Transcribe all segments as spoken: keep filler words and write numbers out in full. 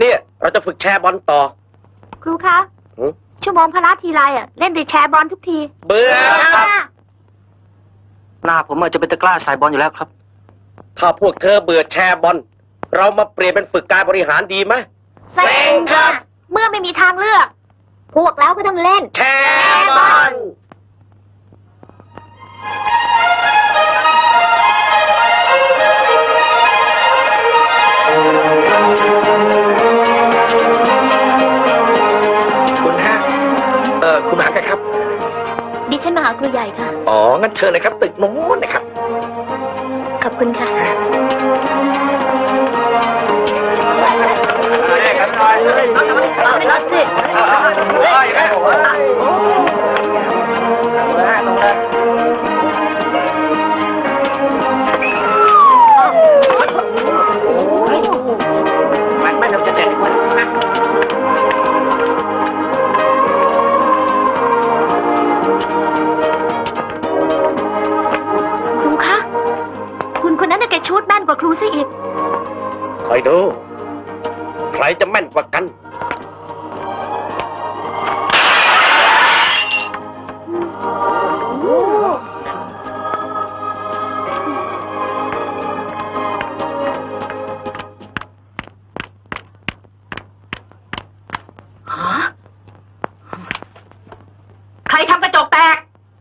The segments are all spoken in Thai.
นี้เราจะฝึกแชร์บอลต่อครูคะชั่วโมงพละทีไรอ่ะเล่นแต่แชร์บอลทุกทีเบื่อครับหน้าผมอาจจะเป็นตะกร้าสายบอลอยู่แล้วครับถ้าพวกเธอเบื่อแชร์บอลเรามาเปลี่ยนเป็นฝึกการบริหารดีไหมเซ็งครับเมื่อไม่มีทางเลือกพวกแล้วก็ต้องเล่นแชร์บอลคุณฮะเออคุณมาหาใครครับดิฉันมาหาครูใหญ่ค่ะอ๋องั้นเชิญเลยครับตึกโน้นนะครับขอบคุณค่ะไม่เราจะเด็ดกว่านะครูคะคุณคนนั้นน่ะแกชูดแม่นกว่าครูซะอีกคอยดูใครจะแม่นกว่ากันใครทำกระจกแตก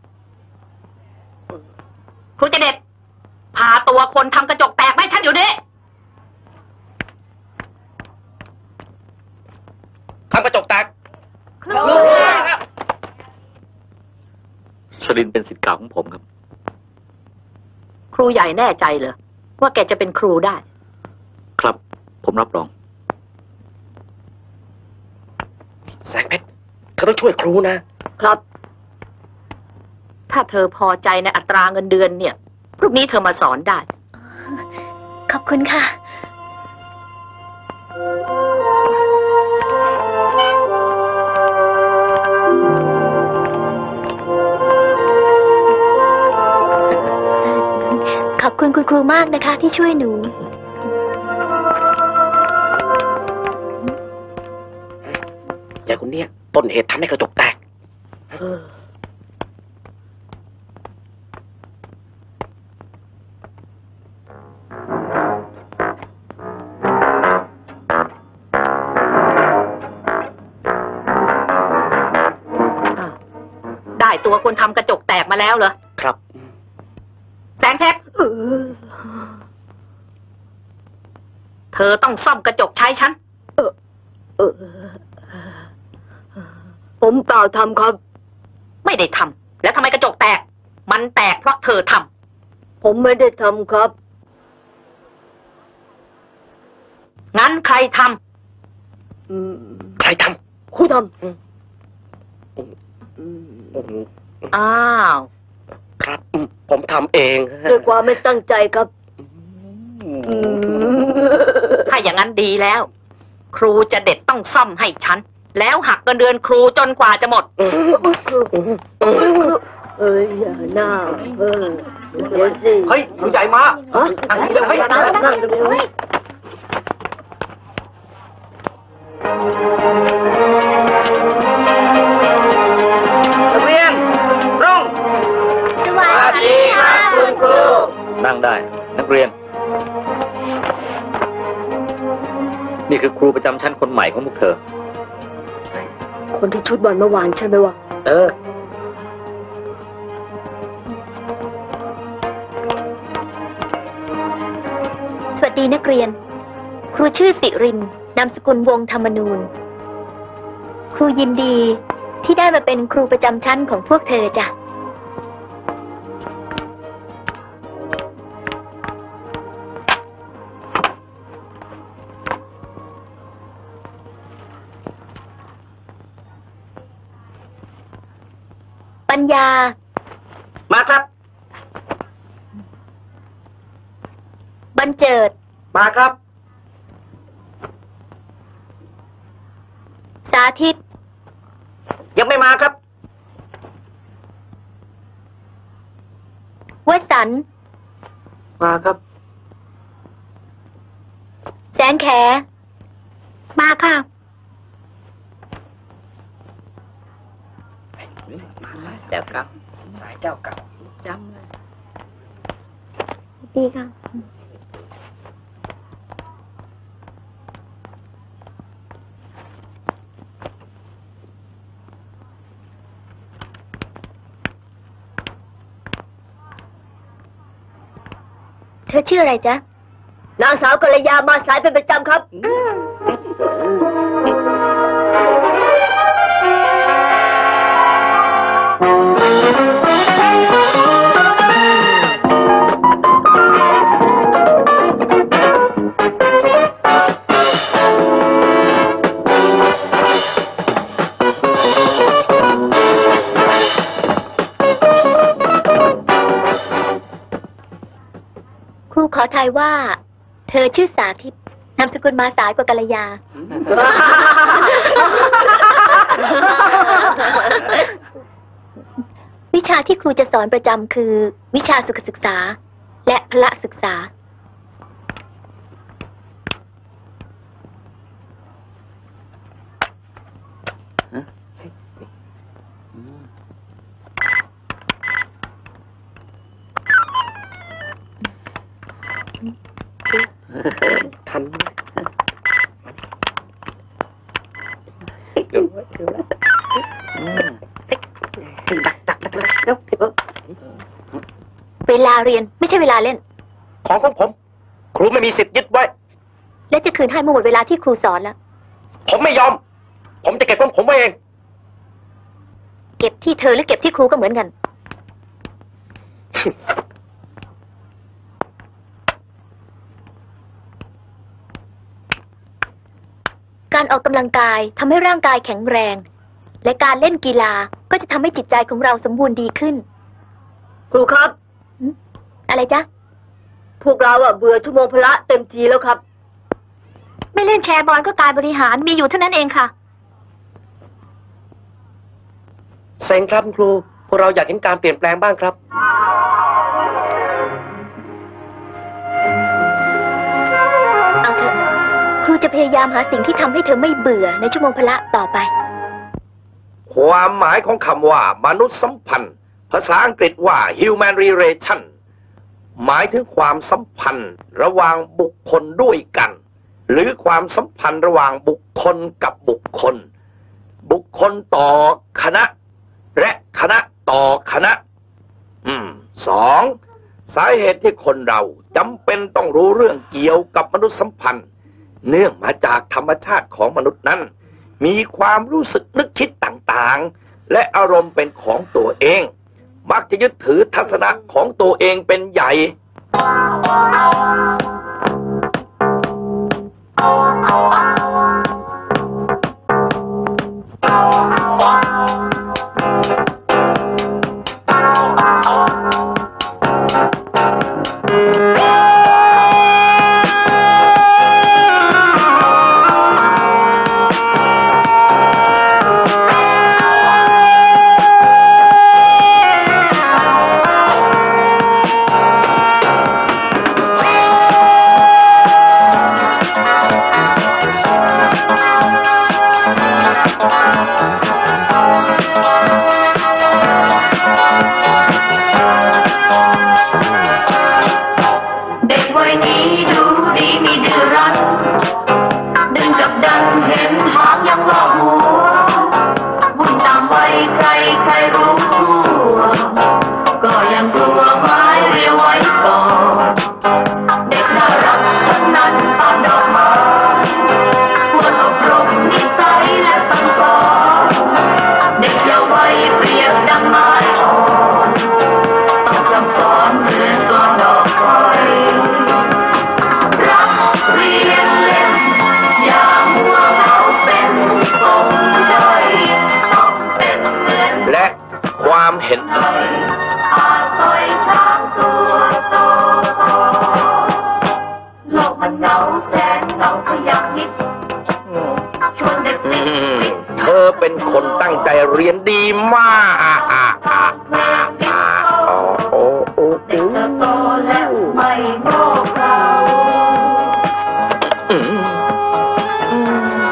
ครูจะเด็ดพาตัวคนทำกระจกแตกไม่ฉันอยู่นี่ทำกระจกแตกครูสรินเป็นศิษย์เก่าของผมครับครูใหญ่แน่ใจเหรอว่าแกจะเป็นครูได้ครับผมรับรองแสงเพชรเธอต้องช่วยครูนะครับถ้าเธอพอใจในอัตราเงินเดือนเนี่ยพรุ่งนี้เธอมาสอนได้ขอบคุณค่ะขอบคุณคุณครูมากนะคะที่ช่วยหนูยายคนนี้ต้นเหตุทำให้กระจกแตกได้ตัวคนทำกระจกแตกมาแล้วเหรอครับแสงเพชรเธอต้องซ่อมกระจกใช้ฉันเออเออผมเปล่าทำครับไม่ได้ทำแล้วทำไมกระจกแตกมันแตกเพราะเธอทำผมไม่ได้ทำครับงั้นใครทำใครทำครูทำอ้าวครับผมทำเองด้วยความไม่ตั้งใจครับถ้าอย่างนั้นดีแล้วครูจะเด็ดต้องซ่อมให้ฉันแล้วหักเงินเดือนครูจนกว่าจะหมดเอ้ยอย่าหน้าเออเดี๋ยวสิเฮ้ยครูใหญ่มาฮะนั่งเดี๋ยวให้นั่งนั่งเดี๋ยวนั่งได้นักเรียนนี่คือครูประจำชั้นคนใหม่ของพวกเธอคนที่ชุดบอลเมื่อวานใช่ไหมวะเออสวัสดีนักเรียนครูชื่อสิรินนามสกุลวงศ์ธรรมนูญครูยินดีที่ได้มาเป็นครูประจำชั้นของพวกเธอจ้ะปัญญามาครับบรรเจิดมาครับสาธิตยังไม่มาครับวสันต์มาครับแสนแขมาค่ะเจ้าเก่าสายเจ้าเก่าจำเลยดีค่ะเธอชื่ออะไรจ๊ะนางสาวกัลยามาสายเป็นประจำครับครูขอทายว่าเธอชื่อสาธิตนามสกุลมาสายกว่ากัลยา วิชาที่ครูจะสอนประจำคือวิชาสุขศึกษาและพละศึกษาทันเดี๋ยวเดี๋ยวดักดักดักเดี๋ยวเวลาเรียนไม่ใช่เวลาเล่นของของผมครูไม่มีสิทธิ์ยึดไว้และจะคืนให้เมื่อหมดเวลาที่ครูสอนแล้วผมไม่ยอมผมจะเก็บของผมไว้เองเก็บที่เธอหรือเก็บที่ครูก็เหมือนกันการออกกำลังกายทำให้ร่างกายแข็งแรงและการเล่นกีฬาก็จะทำให้จิตใจของเราสมบูรณ์ดีขึ้นครูครับอะไรจ๊ะพวกเราอะเบื่อชั่วโมงพละเต็มทีแล้วครับไม่เล่นแชร์บอลก็การบริหารมีอยู่เท่านั้นเองค่ะเซ็งครับครูพวกเราอยากเห็นการเปลี่ยนแปลงบ้างครับเอาเถอะครูจะพยายามหาสิ่งที่ทำให้เธอไม่เบื่อในชั่วโมงพละต่อไปความหมายของคำว่ามนุษยสัมพันธ์ภาษาอังกฤษว่า human relation หมายถึงความสัมพันธ์ระหว่างบุคคลด้วยกันหรือความสัมพันธ์ระหว่างบุคคลกับบุคคลบุคคลต่อคณะและคณะต่อคณะอืมสองสาเหตุที่คนเราจำเป็นต้องรู้เรื่องเกี่ยวกับมนุษยสัมพันธ์เนื่องมาจากธรรมชาติของมนุษย์นั้นมีความรู้สึกนึกคิดต่างๆและอารมณ์เป็นของตัวเองมักจะยึดถือทัศนะของตัวเองเป็นใหญ่เธอเป็นคนตั้งใจเรียนดีมากโอ้โอ้เด็กโตแล้วไม่โง่เรา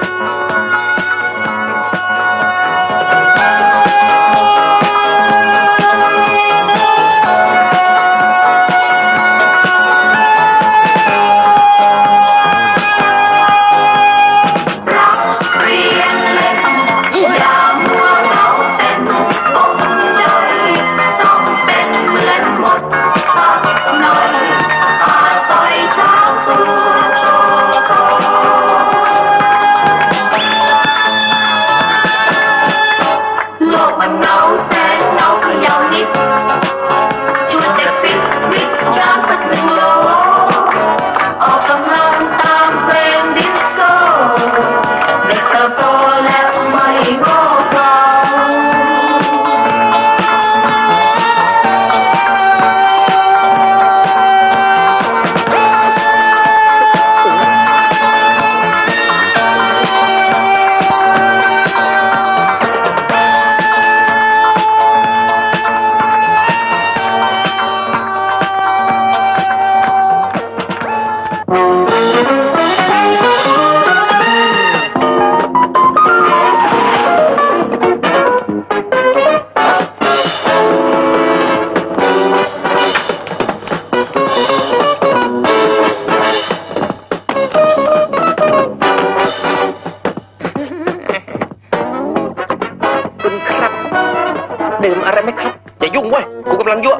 ดื่มอะไรไหมครับอย่ายุ่งเว้ยกูกำลังยั่ว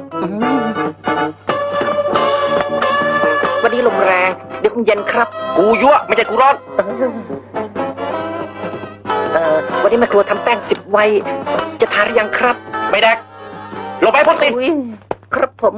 วันนี้ลมแรงเดี๋ยวคงเย็นครับกูยั่วไม่ใช่กูร้อนเออวันนี้แม่ครัวทำแป้งสิบไว้จะทานหรือยังครับไม่แดกลงไปพ่นติดครับผม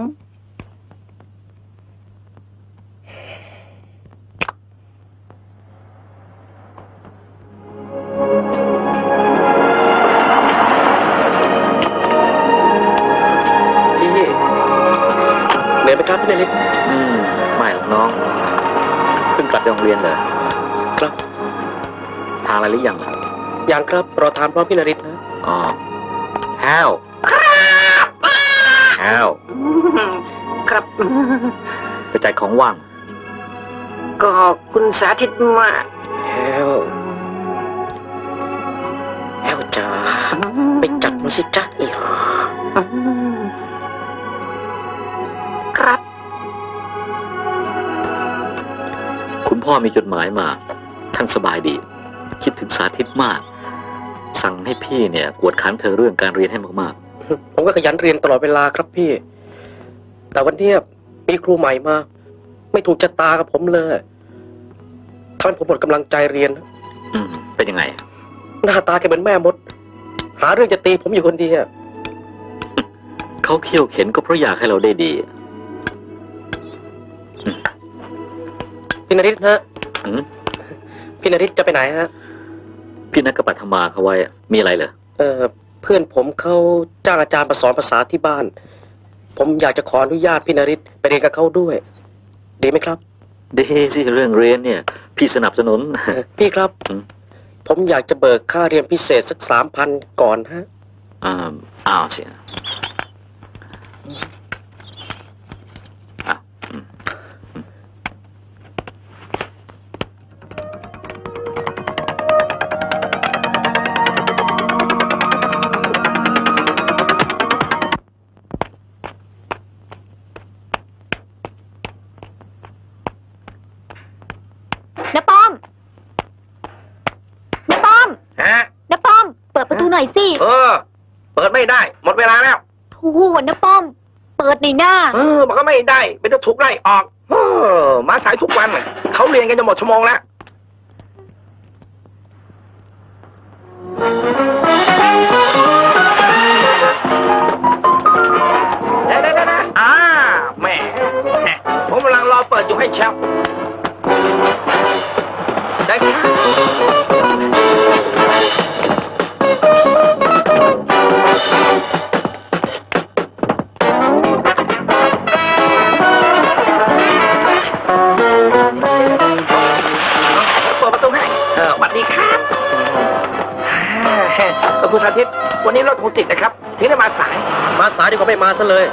เหนื่อยไหมครับพี่นฤทธิ์อืมไม่หรอกน้องเพิ่งกลับจากโรงเรียนเลยครับทานอะไรหรือยังล่ะยังครับรอทานพร้อมพี่นฤทธิ์นะอ๋อแฮวครับแฮวครับไปจ่ายของว่างก็คุณสาธิตมาแฮวแฮวจ้าไปจัดมาสิจ้าอีหอครับคุณพ่อมีจดหมายมาท่านสบายดีคิดถึงสาธิตมากสั่งให้พี่เนี่ยกวดขันเธอเรื่องการเรียนให้มากๆผมก็ขยันเรียนตลอดเวลาครับพี่แต่วันนี้มีครูใหม่มาไม่ถูกชะตากับผมเลยทำให้ผมหมดกำลังใจเรียนอืมเป็นยังไงหน้าตาแกเหมือนแม่มดหาเรื่องจะตีผมอยู่คนเดียวเขาเขี่ยวเข็นก็เพราะอยากให้เราได้ดีพี่นฤทธิ์ฮะพี่นฤทธิ์จะไปไหนฮะพี่นัดกับปัทมาเขาไว้มีอะไรเหรอเออเพื่อนผมเขาจ้างอาจารย์มาสอนภาษาที่บ้านผมอยากจะขออนุญาตพี่นฤทธิ์ไปเรียนกับเขาด้วยดีไหมครับดีสิเรื่องเรียนเนี่ยพี่สนับสนุนพี่ครับผมอยากจะเบิกค่าเรียนพิเศษสักสามพันก่อนฮะอ่าอ้าวสิน้าป้อมน้าป้อมฮะน้าป้อมเปิดประตูหน่อยสิเออเปิดไม่ได้หมดเวลาแล้วโอ้โหน้าป้อมเปิดหน่อยหน้าเออมันก็ไม่ได้เป็นต้องถูกไล่ออกเออมาสายทุกวันเขาเรียนกันจะหมดชั่วโมงแล้วเดี๋ยวเดี๋ยวนะอ่าแม่ผมกำลังรอเปิดอยู่ให้เช้าได้ครับเปิดประตูให้เออสวัสดีครับคุณสาธิตวันนี้รถคงติดนะครับที่ได้มาสายมาสายดีกว่าไม่มาซะเลย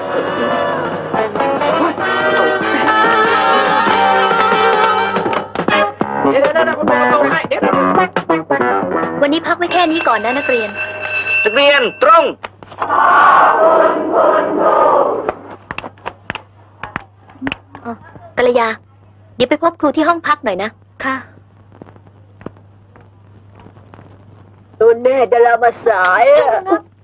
เดี๋ยวเดี๋ยวเดี๋ยวคุณเปิดประตูให้เดี๋ยววันนี้พักไว้แค่นี้ก่อนนะนักเรียนนักเรียนตรงอ๋อกัลยาเดี๋ยวไปพบครูที่ห้องพักหน่อยนะค่ะตัวแน่จะลามาสายอ่ะ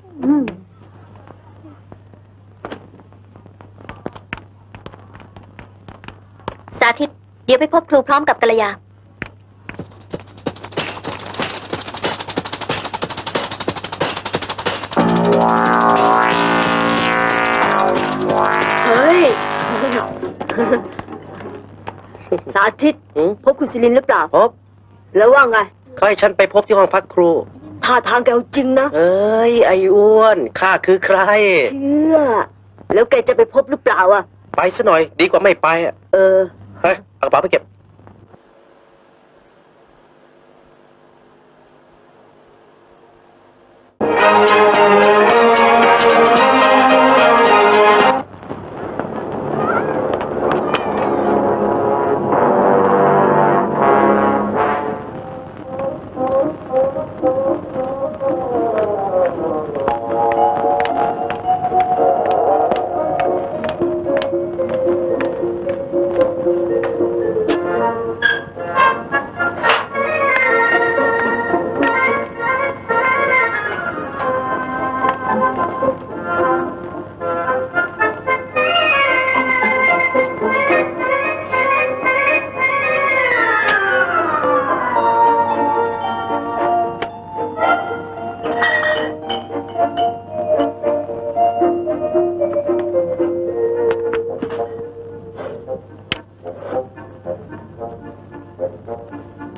สาธิตเดี๋ยวไปพบครูพร้อมกับกัลยาเฮ้ยสาธิตพบคุณศิรินหรือเปล่าพบแล้วว่าไงเขาให้ฉันไปพบที่ห้องพักครูท่าทางแกเอาจริงนะเอ้ยไอ้อ้วนข้าคือใครเชื่อแล้วแกจะไปพบหรือเปล่าอ่ะไปซะหน่อยดีกว่าไม่ไปอ่ะเออเฮ้ยเอากระเป๋าไปเก็บ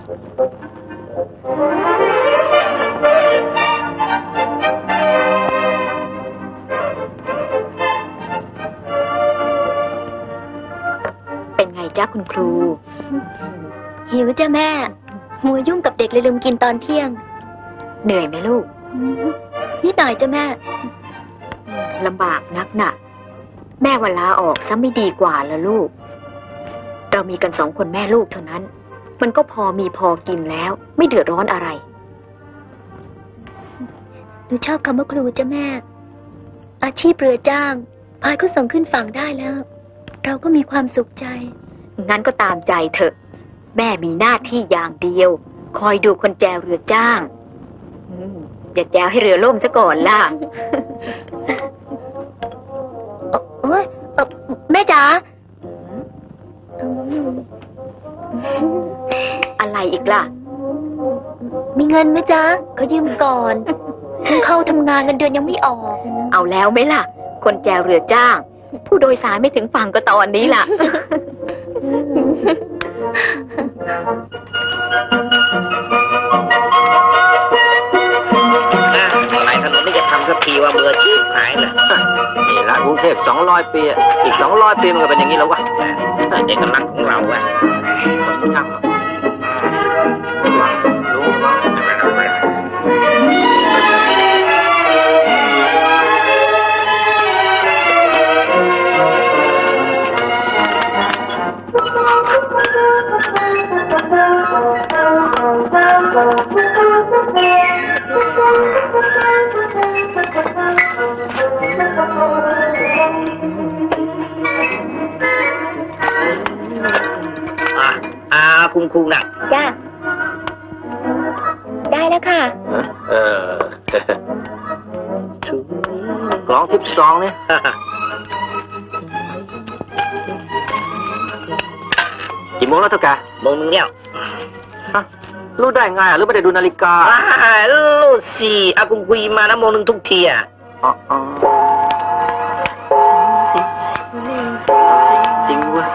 เป็นไงจ้าคุณครู หิวจ้ะแม่มัวยุ่งกับเด็กเลยลืมกินตอนเที่ยงเหนื่อยไหมลูกนิดหน่อยจ้ะแม่ลำบากนักหนักแม่ว่าลาออกซะไม่ดีกว่าละลูกเรามีกันสองคนแม่ลูกเท่านั้นมันก็พอมีพอกินแล้วไม่เดือดร้อนอะไรหนูชอบคำว่าครูจ้ะแม่อาชีพเรือจ้างพายเขาส่งขึ้นฝั่งได้แล้วเราก็มีความสุขใจงั้นก็ตามใจเถอะแม่มีหน้าที่อย่างเดียวคอยดูคนแจวเรือจ้างอย่าแจวให้เรือล่มซะก่อนล่ะโอ๊ยแม่จ๋าอะไรอีกล่ะมีเงินไหมจ๊ะเขายืมก่อนเพิ่งเข้าทำงานเงินเดือนยังไม่ออกเอาแล้วไหมล่ะคนแจวเรือจ้างผู้โดยสารไม่ถึงฝั่งก็ตอนนี้ล่ะอะไรถนนนี่จะทำสักทีว่าเบื่อชีพหายเลยนี่ละกรุงเทพสองร้อยปีอีกสองร้อยปีมันก็เป็นอย่างนี้แล้ววะเอกลักษณ์ของเราอะคนทำรู้เนาะอ่ะอ่าคุณครูน่ะจ้าได้แล้วค่ะเออร้องทิปซองเนี่ยกี่โมงแล้วเท่าแกโมงนึงแล้วรู้ได้ไงหรือไม่ได้ดูนาฬิการู้สิอากุงคุยมานะโมงนึงทุกทีอ่ะอ๋อจริงวะ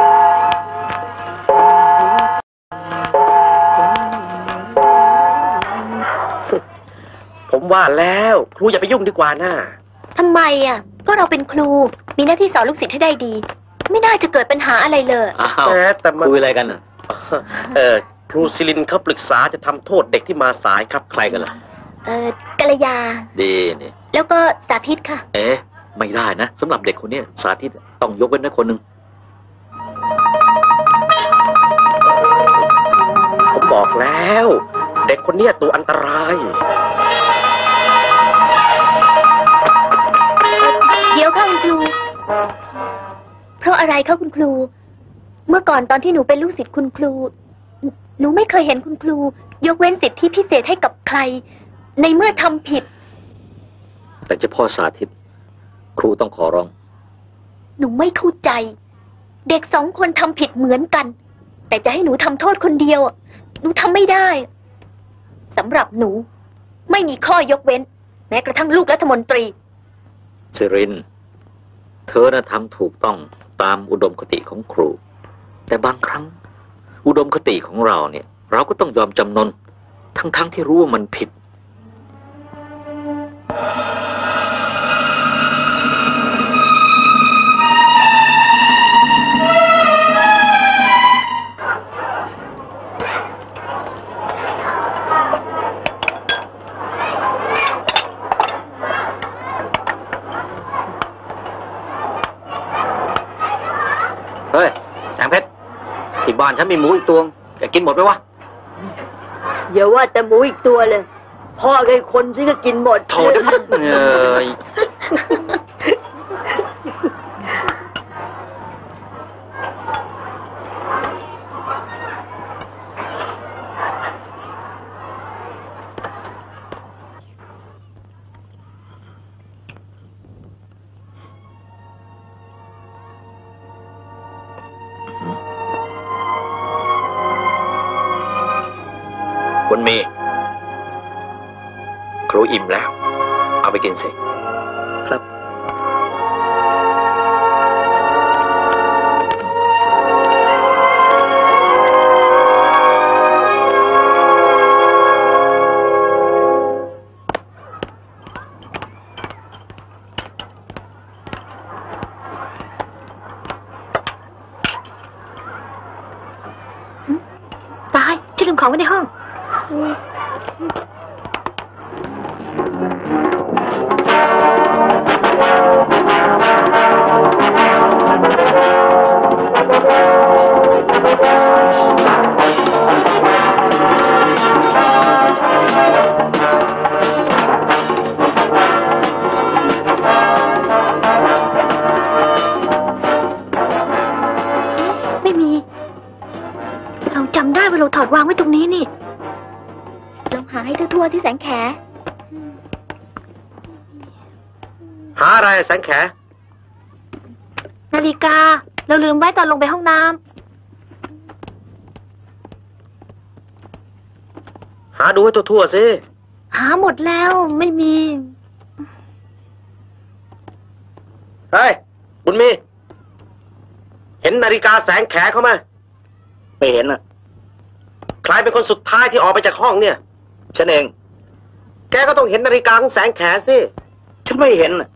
ผมว่าแล้วครูอย่าไปยุ่งดีกว่าน่าทำไมอ่ะก็เราเป็นครูมีหน้าที่สอนลูกศิษย์ให้ได้ดีไม่น่าจะเกิดปัญหาอะไรเลยแต่แต่คุยอะไรกันอ่ะเออครูศิรินเขาปรึกษาจะทำโทษเด็กที่มาสายครับใครกันล่ะเออกัลยาดีนี่แล้วก็สาธิตค่ะเอ๊ะไม่ได้นะสำหรับเด็กคนนี้สาธิตต้องยกเว้นนะคนหนึ่งผมบอกแล้วเด็กคนนี้ตัวอันตรายเดี๋ยวค่ะคุณครูเพราะอะไรคะคุณครูเมื่อก่อนตอนที่หนูเป็นลูกศิษย์คุณครูหนูไม่เคยเห็นคุณครูยกเว้นสิทธิพิเศษให้กับใครในเมื่อทำผิดแต่เฉพาะสาธิตครูต้องขอร้องหนูไม่เข้าใจเด็กสองคนทำผิดเหมือนกันแต่จะให้หนูทำโทษคนเดียวหนูทำไม่ได้สำหรับหนูไม่มีข้อยกเว้นแม้กระทั่งลูกรัฐมนตรีสิรินเธอน่ะทำถูกต้องตามอุดมคติของครูแต่บางครั้งอุดมคติของเราเนี่ยเราก็ต้องยอมจำนนทั้งๆที่รู้ว่ามันผิดเฮ้ยแสงเพชรที่บ้านฉันมีหมูอีกตัวแกกินหมดไหมวะอย่าว่าแต่หมูอีกตัวเลยพ่อไอ้คนฉันก็กินหมดโถเดี๋ยวมันเอ้ยคุณมีครูอิ่มแล้วเอาไปกินสิครับลืมของไว้ในห้องไม่มีเราจำได้ว่าเราถอดวางไว้ตรงนี้นี่ลองหาให้ทั่วๆที่แสงแขหาอะไรแสงแขนาฬิกาเราลืมไว้ตอนลงไปห้องน้ำหาดูให้ทั่วๆสิหาหมดแล้วไม่มีเฮ้ย บุญมี เห็นนาฬิกาแสงแขเขาไหมไม่เห็นอ่ะใครเป็นคนสุดท้ายที่ออกไปจากห้องเนี่ยฉันเองแกก็ต้องเห็นนาฬิกาของแสงแขสิฉันไม่เห็นอ่ะ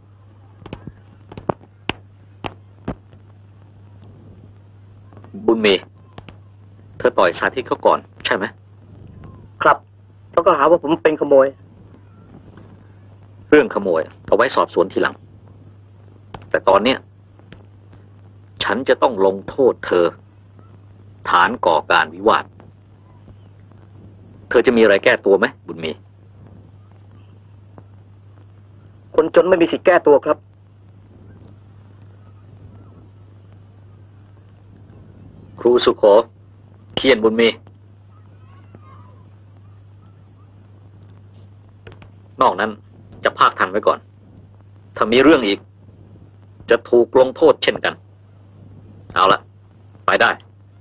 บุญมี เธอต่อยสาธิตเขาก่อนใช่ไหมครับแล้วก็หาว่าผมเป็นขโมยเรื่องขโมยเอาไว้สอบสวนทีหลัง แต่ตอนเนี้ยฉันจะต้องลงโทษเธอ ฐานก่อการวิวาท เธอจะมีอะไรแก้ตัวไหมบุญมีคนจนไม่มีสิทธิ์แก้ตัวครับครูสุโขเคียนบุญมี นอกนั้นจะภาคทันไว้ก่อน ถ้ามีเรื่องอีก จะถูกลงโทษเช่นกัน เอาละไปได้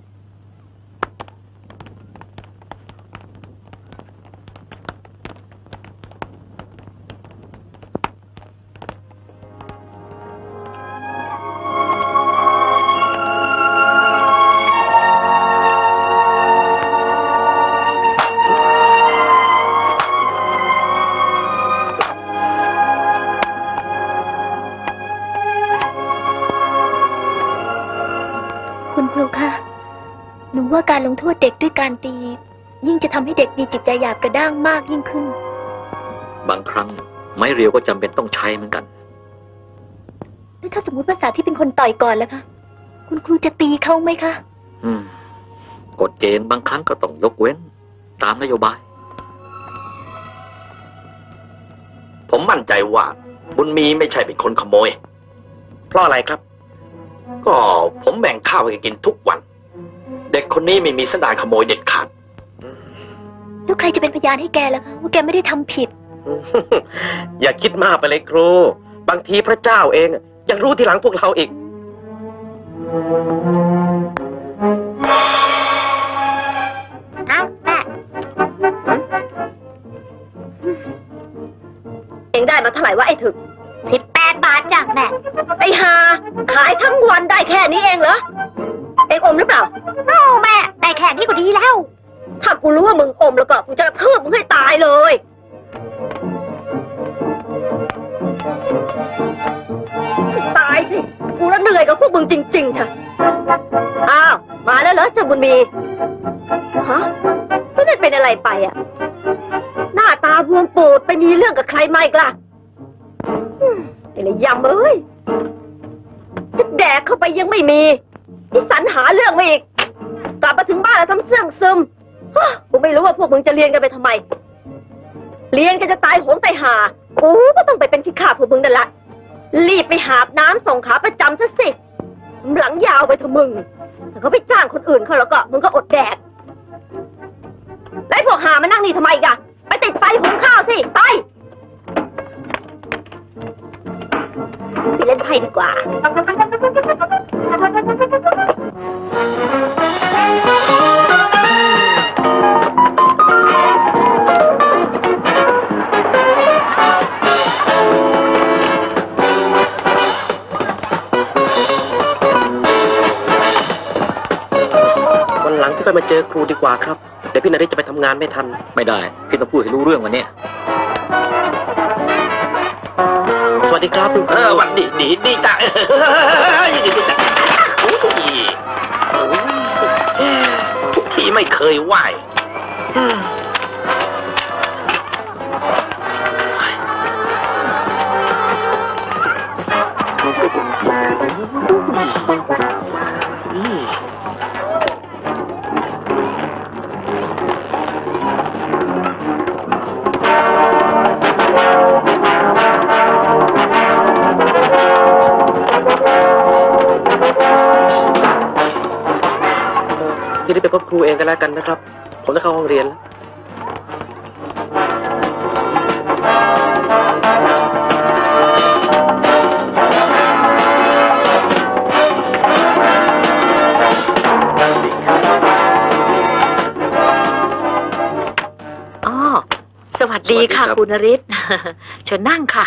คุณครูคะหนูว่าการลงโทษเด็กด้วยการตี ยิ่งจะทำให้เด็กมีจิตใจหยาบกระด้างมากยิ่งขึ้นบางครั้งไม้เรียวก็จำเป็นต้องใช้เหมือนกันแล้วถ้าสมมติภาษาที่เป็นคนต่อยก่อนล่ะคะ คุณครูจะตีเขาไหมคะอืมกฎเกณฑ์บางครั้งก็ต้องยกเว้น ตามนโยบายผมมั่นใจว่า บุญมีไม่ใช่เป็นคนขโมยเพราะอะไรครับก็ผมแบ่งข้าวให้กินทุกวัน เด็กคนนี้ไม่มีสันดานขโมยเด็ดขาดแล้วใครจะเป็นพยานให้แกล่ะคะว่าแกไม่ได้ทำผิดอย่าคิดมากไปเลยครู บางทีพระเจ้าเองยังรู้ทีหลังพวกเราอีกอ้าวแม่เองได้มาเท่าไหร่วะไอ้ถึกสิบแปดบาทจ้ะแม่ไอ้หาขายทั้งวันได้แค่นี้เองเหรอ เองอมหรือเปล่าโอ้แม่ได้แค่นี้ก็ดีแล้วถ้ากูรู้ว่ามึงอมแล้วก็กูจะกระทืบมึงให้ตายเลยตายสิ กูละเหนื่อยกับพวกมึงจริงๆเถอะอ้าว มาแล้วเหรอเจ้าบุญมี ฮะไม่ได้เป็นอะไรไปอ่ะ หน้าตาบวมปูดไปมีเรื่องกับใครมาอีกล่ะอืมไอ้ระยำเอ้ย จะแดกเข้าไปยังไม่มีนี่สรรหาเรื่องมาอีก กลับมาถึงบ้านแล้วทำเสื่องซึมฮะกูไม่รู้ว่าพวกมึงจะเรียนกันไปทำไม เรียนกันจะตายโหงตายหากูก็ต้องไปเป็นขี้ข้าพวกมึงนั่นแหละ รีบไปหาบน้ำส่งขาประจำซะสิหลังยาวไปเถอะมึงถ้าเขาไปจ้างคนอื่นเขาแล้วก็มึงก็อดแดกแล้วไอ้พวกหามานั่งนี่ทำไมกะไปติดไฟหุงข้าวสิไปไปเล่นไพ่ดีกว่าวันหลังพี่ค่อยมาเจอครูดีกว่าครับ เดี๋ยวพี่นฤทธิ์จะไปทำงานไม่ทันไม่ได้ พี่ต้องพูดให้รู้เรื่องวันนี้สวัสดีครับคุณคเอรูอวันดีดีดีจ้ะเออดีดีจ้ะโอ้ยทุกทีไม่เคยไหวพี่ได้ไปพบครูเองกันแล้วกันนะครับ ผมจะเข้าห้องเรียนแล้วอ๋อ สวัสดีค่ะสวัสดีครับคุณนฤทธิ์ เชิญนั่งค่ะ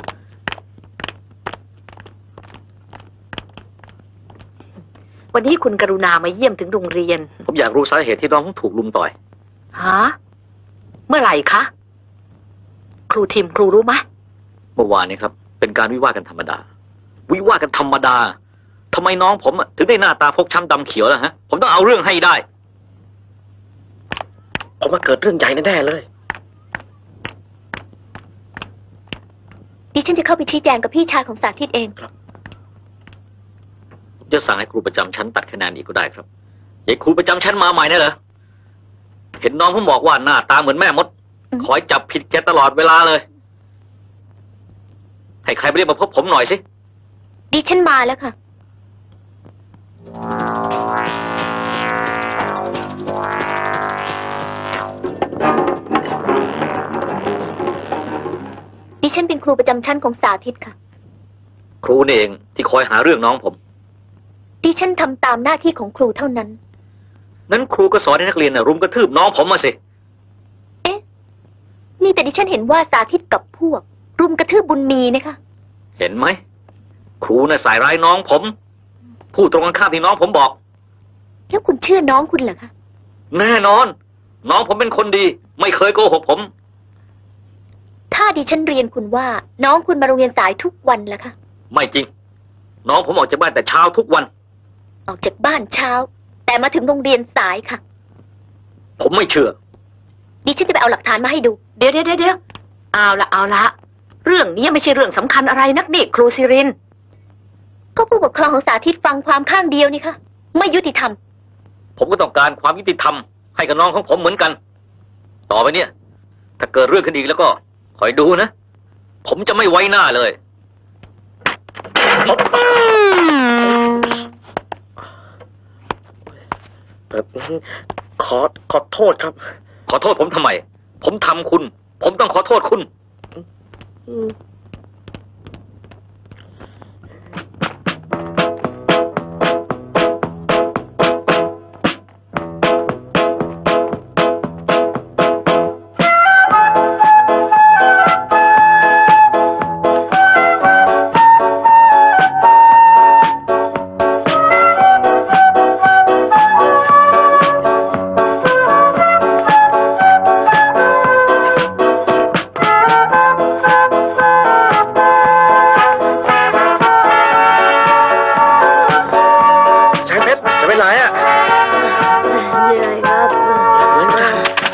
วันนี้คุณกรุณามาเยี่ยมถึงโรงเรียนผมอยากรู้สาเหตุที่น้องถูกลุมต่อยฮะ เมื่อไหร่คะ ครูทิมครูรู้ไหมเมื่อวานนี้ครับ เป็นการวิวาทกันธรรมดา วิวาทกันธรรมดาทำไมน้องผมอะถึงได้หน้าตาฟกช้ำดำเขียวล่ะฮะ ผมต้องเอาเรื่องให้ได้ผมว่าเกิดเรื่องใหญ่แน่ๆเลยดิฉันจะเข้าไปชี้แจงกับพี่ชายของสาธิตเองจะสั่งให้ครูประจำชั้นตัดคะแนนอีกก็ได้ครับยายครูประจำชั้นมาใหม่นะเหรอ เห็นน้องผมบอกว่าหน้าตาเหมือนแม่มดอืมคอยจับผิดแกตลอดเวลาเลย ให้ใครไปเรียกมาพบผมหน่อยสิดิฉันมาแล้วค่ะ ดิฉันเป็นครูประจำชั้นของสาธิตค่ะครูนี่เองที่คอยหาเรื่องน้องผมดิฉันทำตามหน้าที่ของครูเท่านั้นนั้นครูก็สอนให้นักเรียนน่ะรุมกระทืบน้องผมมาสินี่แต่ดิฉันเห็นว่าสาธิตกับพวก รุมกระทืบบุญมีนะคะเห็นไหม ครูน่ะใส่ร้ายน้องผม พูดตรงกันข้ามที่น้องผมบอกแล้วคุณเชื่อน้องคุณเหรอคะแน่นอน น้องผมเป็นคนดี ไม่เคยโกหกผมถ้าดิฉันเรียนคุณว่า น้องคุณมาโรงเรียนสายทุกวันล่ะคะไม่จริง น้องผมออกจากบ้านแต่เช้าทุกวันออกจากบ้านเช้า แต่มาถึงโรงเรียนสายค่ะผมไม่เชื่อดิฉันจะไปเอาหลักฐานมาให้ดูเดี๋ยวเดี๋ยวเดี๋ยวเอาละเอาละเรื่องนี้ไม่ใช่เรื่องสำคัญอะไรนักนี่ครูซิรินก็ผู้ปกครองของสาธิตฟังความข้างเดียวนี่ค่ะ ไม่ยุติธรรมผมก็ต้องการความยุติธรรมให้กับน้องของผมเหมือนกัน ต่อไปเนี่ย ถ้าเกิดเรื่องขึ้นอีกแล้วก็คอยดูนะ ผมจะไม่ไว้หน้าเลยเอ่อขอขอโทษครับขอโทษผมทำไม ผมทำคุณ ผมต้องขอโทษคุณแสงเพชรจะไปไหนอ่ะเหนื่อยครับเหมือนกัน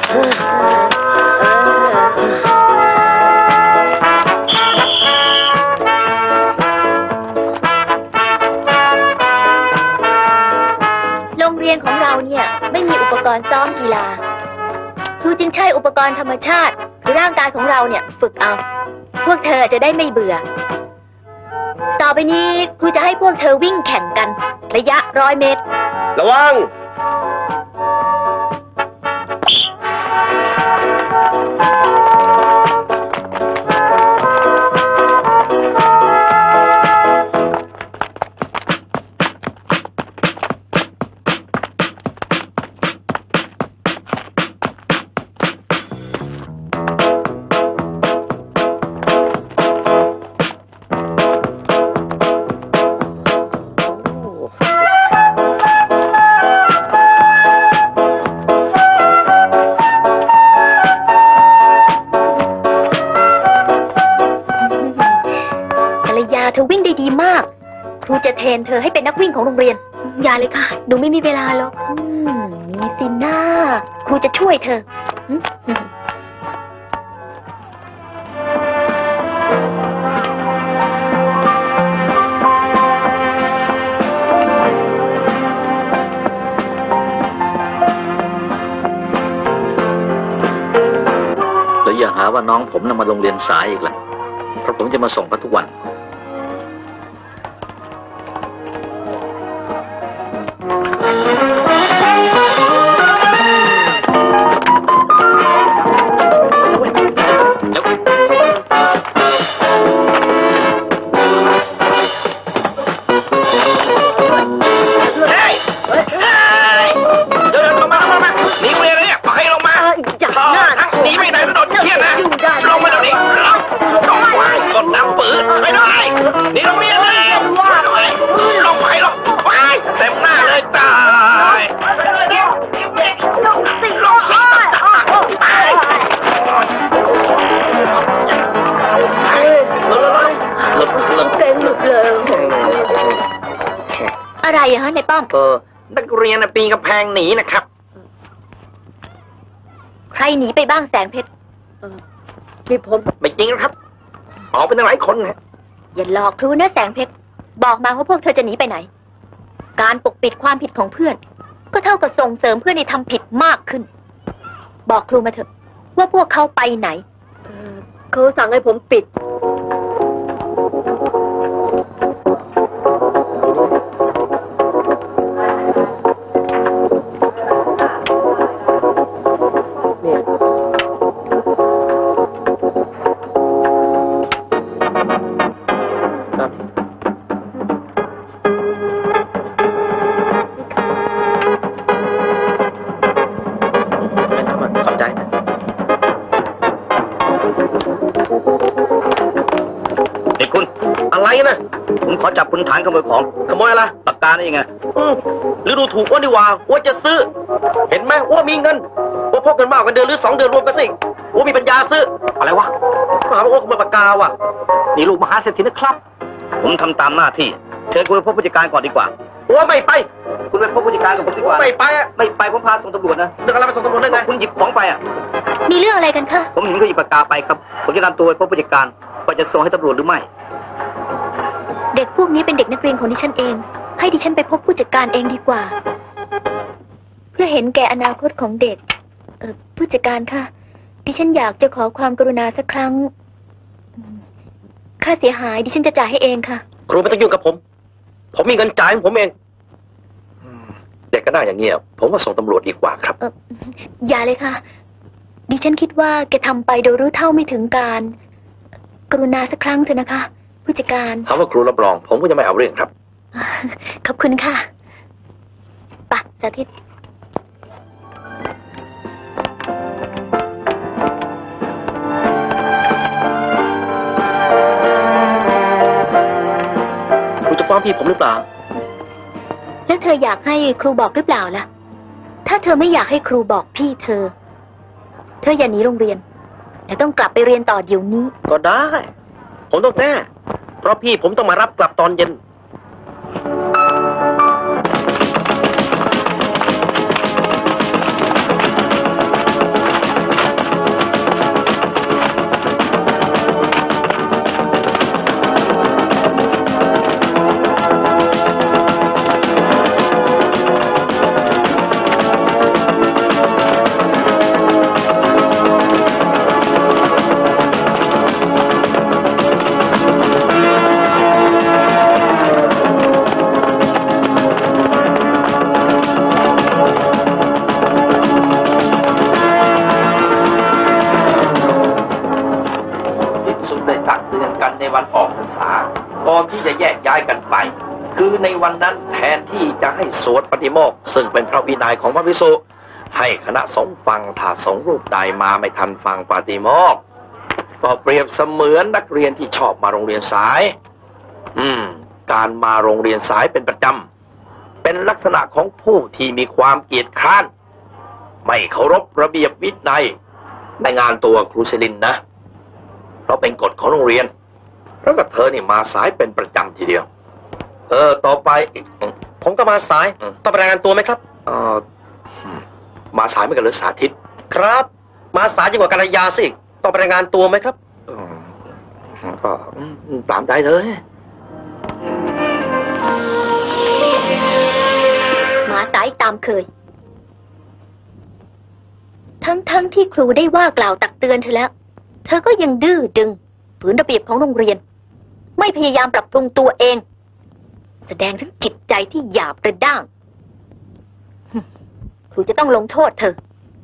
โรงเรียนของเราเนี่ยไม่มีอุปกรณ์ซ้อมกีฬา ครูจึงใช้อุปกรณ์ธรรมชาติคือร่างกายของเราเนี่ยฝึกเอา พวกเธอจะได้ไม่เบื่อ ต่อไปนี้ครูจะให้พวกเธอวิ่งแข่งกัน ระยะร้อยเมตรระวังภรรยาเธอวิ่งได้ดีมาก ครูจะเทรนเธอให้เป็นนักวิ่งของโรงเรียน อย่าเลยค่ะ หนูไม่มีเวลาหรอกอืมมีสิหน้าครูจะช่วยเธอหึหึแล้วอย่าหาว่าน้องผมนำมาโรงเรียนสายอีกล่ะเพราะผมจะมาส่งเขาทุกวันอะไรอะฮะในป้อมเออนักเรียนน่ะปีนกำแพงหนีนะครับใครหนีไปบ้างแสงเพชรมีผมไม่จริงนะครับออกเป็นตั้งหลายคนนะอย่าหลอกครูนะแสงเพชรบอกมาว่าพวกเธอจะหนีไปไหน การปกปิดความผิดของเพื่อน ก็เท่ากับส่งเสริมเพื่อนให้ทำผิดมากขึ้น บอกครูมาเถอะว่าพวกเขาไปไหนเอ่อเขาสั่งให้ผมปิดนี่ครับไม่ทำอ่ะขอบใจนะนี่คุณอะไรนะผมขอจับคุณฐานขโมยของขโมยอะไรปากกานี่ยังไงหรือดูถูกว่าดีว่าว่าจะซื้อ เห็นไหมว่ามีเงินว่าพกเงินมากกว่าเดือนหรือสองเดือนรวมกันสิว่ามีปัญญาซื้ออะไรวะมาว่าขโมยปากกาว่ะนี่ลูกมหาเศรษฐีนะครับ ผมทำตามหน้าที่เชิญคุณไปพบผู้จัดการก่อนดีกว่าว่าไม่ไปคุณไปพบผู้จัดการกับผมดีกว่าไม่ไปไม่ไปผมพาส่งตำรวจนะเรื่องอะไรไปส่งตำรวจได้ไงคุณหยิบของไปอ่ะมีเรื่องอะไรกันคะผมเห็นเขาหยิบปากกาไปครับผมจะนำตัวไปพบผู้จัดการว่าจะส่งให้ตำรวจหรือไม่เด็กพวกนี้เป็นเด็กนักเรียนของดิฉันเอง ให้ดิฉันไปพบผู้จัดการเองดีกว่า เพื่อเห็นแก่อนาคตของเด็ก เออผู้จัดการคะดิฉันอยากจะขอความกรุณาสักครั้งอืมค่าเสียหายดิฉันจะจ่ายให้เองค่ะครูไม่ต้องยุ่งกับผม ผมมีเงินจ่ายของผมเองเด็กก็ได้อย่างเงี้ยผมว่าส่งตำรวจดีกว่าครับเอออย่าเลยค่ะ ดิฉันคิดว่าแกทำไปโดยรู้เท่าไม่ถึงการ กรุณาสักครั้งเถอะนะคะ ผู้จัดการถามว่าครูรับรอง ผมก็จะไม่เอาเรื่องครับขอบคุณค่ะไปะสาธิตครูจะฟ้องพี่ผมหรือเปล่าแล้วเธออยากให้ครูบอกหรือเปล่าล่ะ ถ้าเธอไม่อยากให้ครูบอกพี่เธอ เธออย่าหนีโรงเรียน แต่ต้องกลับไปเรียนต่อเดี๋ยวนี้ก็ได้ ผมต้องแน่ เพราะพี่ผมต้องมารับกลับตอนเย็นในวันออกพรรษาก่อนที่จะแยกย้ายกันไป คือในวันนั้นแทนที่จะให้สวดปฏิโมกข์ซึ่งเป็นพระวินัยของพระภิกษุให้คณะสงฆ์ฟังถ้าสงฆ์รูปใดมาไม่ทันฟังปฏิโมกข์ก็เปรียบเสมือนนักเรียนที่ชอบมาโรงเรียนสาย อืมการมาโรงเรียนสายเป็นประจำเป็นลักษณะของผู้ที่มีความเกียจคร้านไม่เคารพระเบียบวินัยในงานตัวครูเซลินนะเพราะเป็นกฎของโรงเรียนแล้วก็เธอนี่มาสายเป็นประจำทีเดียว เออต่อไปผมก็มาสาย ต้องไปรายงานตัวไหมครับเออมาสายไม่กันเลยสาธิตครับ มาสายยิ่งกว่ากัลยาซะอีกต้องไปรายงานตัวไหมครับอ๋อก็ตามใจเลยมาสายตามเคย ทั้งๆ ท, ที่ครูได้ว่ากล่าวตักเตือนเธอแล้ว เธอก็ยังดื้อดึงฝืนระเบียบของโรงเรียน ไม่พยายามปรับปรุงตัวเอง แสดงถึงจิตใจที่หยาบกระด้างครูจะต้องลงโทษเธอ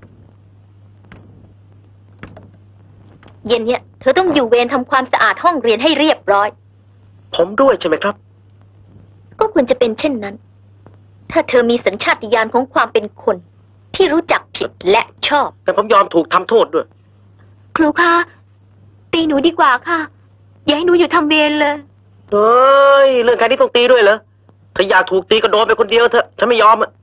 เย็นเนี้ยเธอต้องอยู่เวรทำความสะอาดห้องเรียนให้เรียบร้อยผมด้วยใช่ไหมครับก็ควรจะเป็นเช่นนั้น ถ้าเธอมีสัญชาตญาณของความเป็นคน ที่รู้จักผิดและชอบแต่ผมยอมถูกทำโทษด้วยครูคะตีหนูดีกว่าค่ะอย่าให้หนูอยู่ทำเวรเลยเฮ้ยเรื่องแค่นี้ต้องตีด้วยเหรอถ้าอยากถูกตีก็โดนไปคนเดียวเถอะฉันไม่ยอมอะ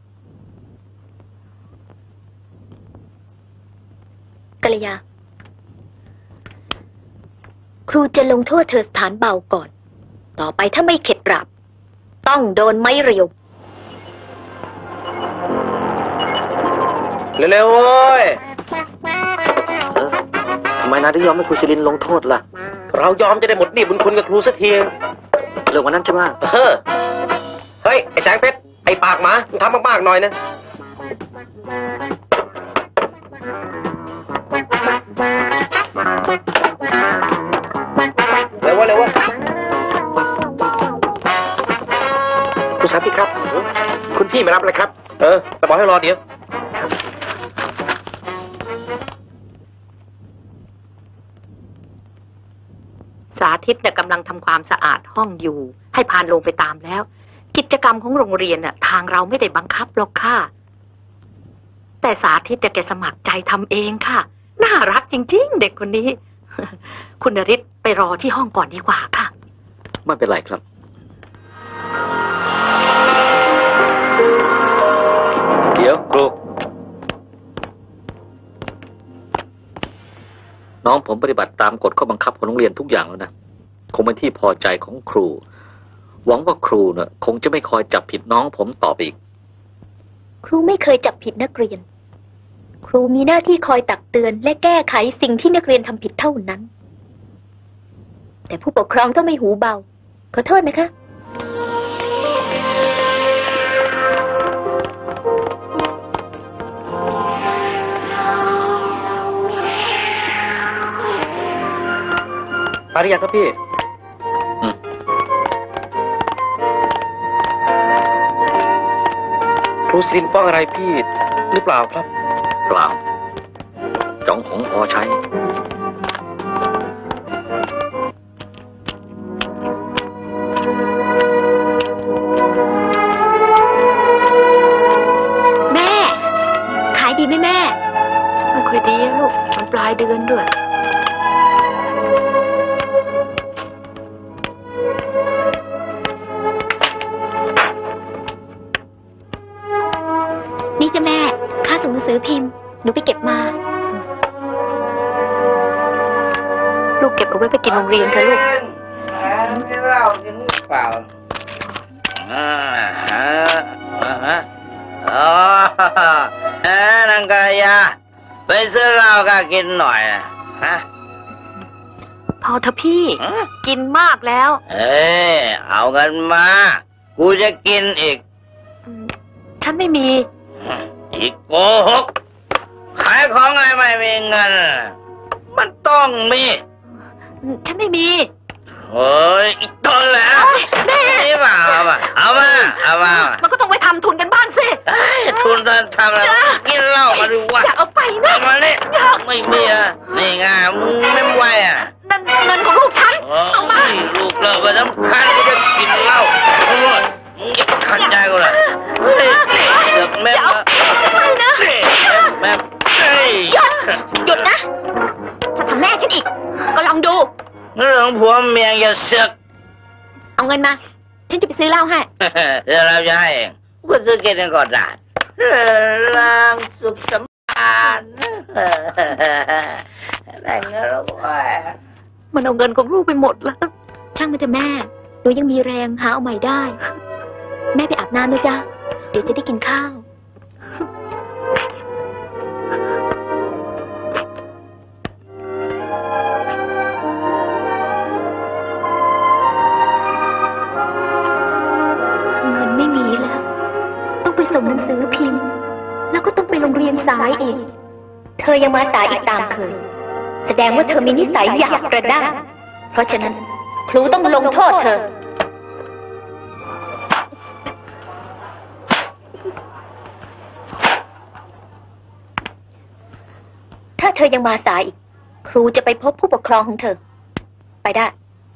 กัลยา ครูจะลงโทษเธอสถานเบาก่อน ต่อไปถ้าไม่เข็ดหลาบต้องโดนไม้เรียวเร็วๆโว้ยทำไมนายถึงยอมให้ครูศิรินลงโทษล่ะเรายอมจะได้หมดหนี้บุญคุณกับครูสักทีเรื่องวันนั้นใช่ไหมเออเฮ้ยไอ้แสงเพชรไอ้ปากหมามึงทำมากๆหน่อยนะเร็ววะเร็ววะคุณสาธิตครับคุณพี่มารับเลยครับเออแต่บอกให้รอเดี๋ยวสาธิตเนี่ยกำลังทำความสะอาดห้องอยู่ให้พานลงไปตามแล้วกิจกรรมของโรงเรียนน่ะทางเราไม่ได้บังคับหรอกค่ะแต่สาธิตแต่แกสมัครใจทำเองค่ะน่ารักจริงๆเด็กคนนี้ คุณนฤทธิ์ไปรอที่ห้องก่อนดีกว่าค่ะไม่เป็นไรครับเดี๋ยวครูน้องผมปฏิบัติตามกฎข้อบังคับของโรงเรียนทุกอย่างแล้วนะคงเป็นที่พอใจของครูหวังว่าครูเนะ่ะคงจะไม่คอยจับผิดน้องผมต่อไปอีกครูไม่เคยจับผิดนักเรียนครูมีหน้าที่คอยตักเตือนและแก้ไขสิ่งที่นักเรียนทำผิดเท่านั้นแต่ผู้ปกครองต้องไม่หูเบาขอโทษนะคะมาหรือยังครับพี่ครูศิรินฟ้องอะไรพี่หรือเปล่าครับเปล่าจ้องของพอใช้แม่ขายดีไหมแม่ไม่ค่อยดีลูกมันปลายเดือนด้วยนี่จ้ะแม่ค่าส่งหนังสือพิมพ์หนูไปเก็บมาลูกเก็บเอาไว้ไปกินโรงเรียนค่ะลูกไม่เล่าจริงเปล่าอ่าฮะอ่าฮะอ๋อฮะนางกายาไปซื้อเหล้าก็กินหน่อยนะฮะพอเถอะพี่กินมากแล้วเอ้ยเอาเงินมากูจะกินอีกฉันไม่มีอีกโกหกขายของอะไรไม่มีเงินมันต้องมีฉันไม่มีโอ้ยอีกตนแล้วแม่นี่ป่าเอามาเอามาเอามามันก็ต้องไปทำทุนกันบ้างสิทุนทำอะไรกินเหล้ามาดูว่าอยากเอาไปนะมาเนี่ยไม่มีอ่ะนี่ไงมึงไม่ไหวอ่ะนั่นเงินของลูกฉันเอามาลูกเลิกไปน้ำคันก็จะกินเหล้าโอ้ยมึงอย่าขัดใจกูเลยเฮ้ยเดือดแม่ไม่นะแม่หยุดหยุดนะถ้าทำแม่ฉันอีกก็ลองดูเรื่องผัวเมียอย่าเสือกเอาเงินมาฉันจะไปซื้อเหล้าให้เดี๋ยวเราจะให้เองกูซื้อกินเองก่อนได้ลางสุขสัมพันธ์ได้เงินแล้วเว้ยมันเอาเงินของลูกไปหมดแล้วช่างมันเถอะแม่หนูยังมีแรงหาเอาใหม่ได้แม่ไปอาบน้ำด้วยจ้ะเดี๋ยวจะได้กินข้าวสายอีก เธอยังมาสายอีกตามเคย แสดงว่าเธอมีนิสัยหยาบกระด้างเพราะฉะนั้นครูต้องลงโทษเธอ ถ้าเธอยังมาสายอีก ครูจะไปพบผู้ปกครองของเธอ ไปได้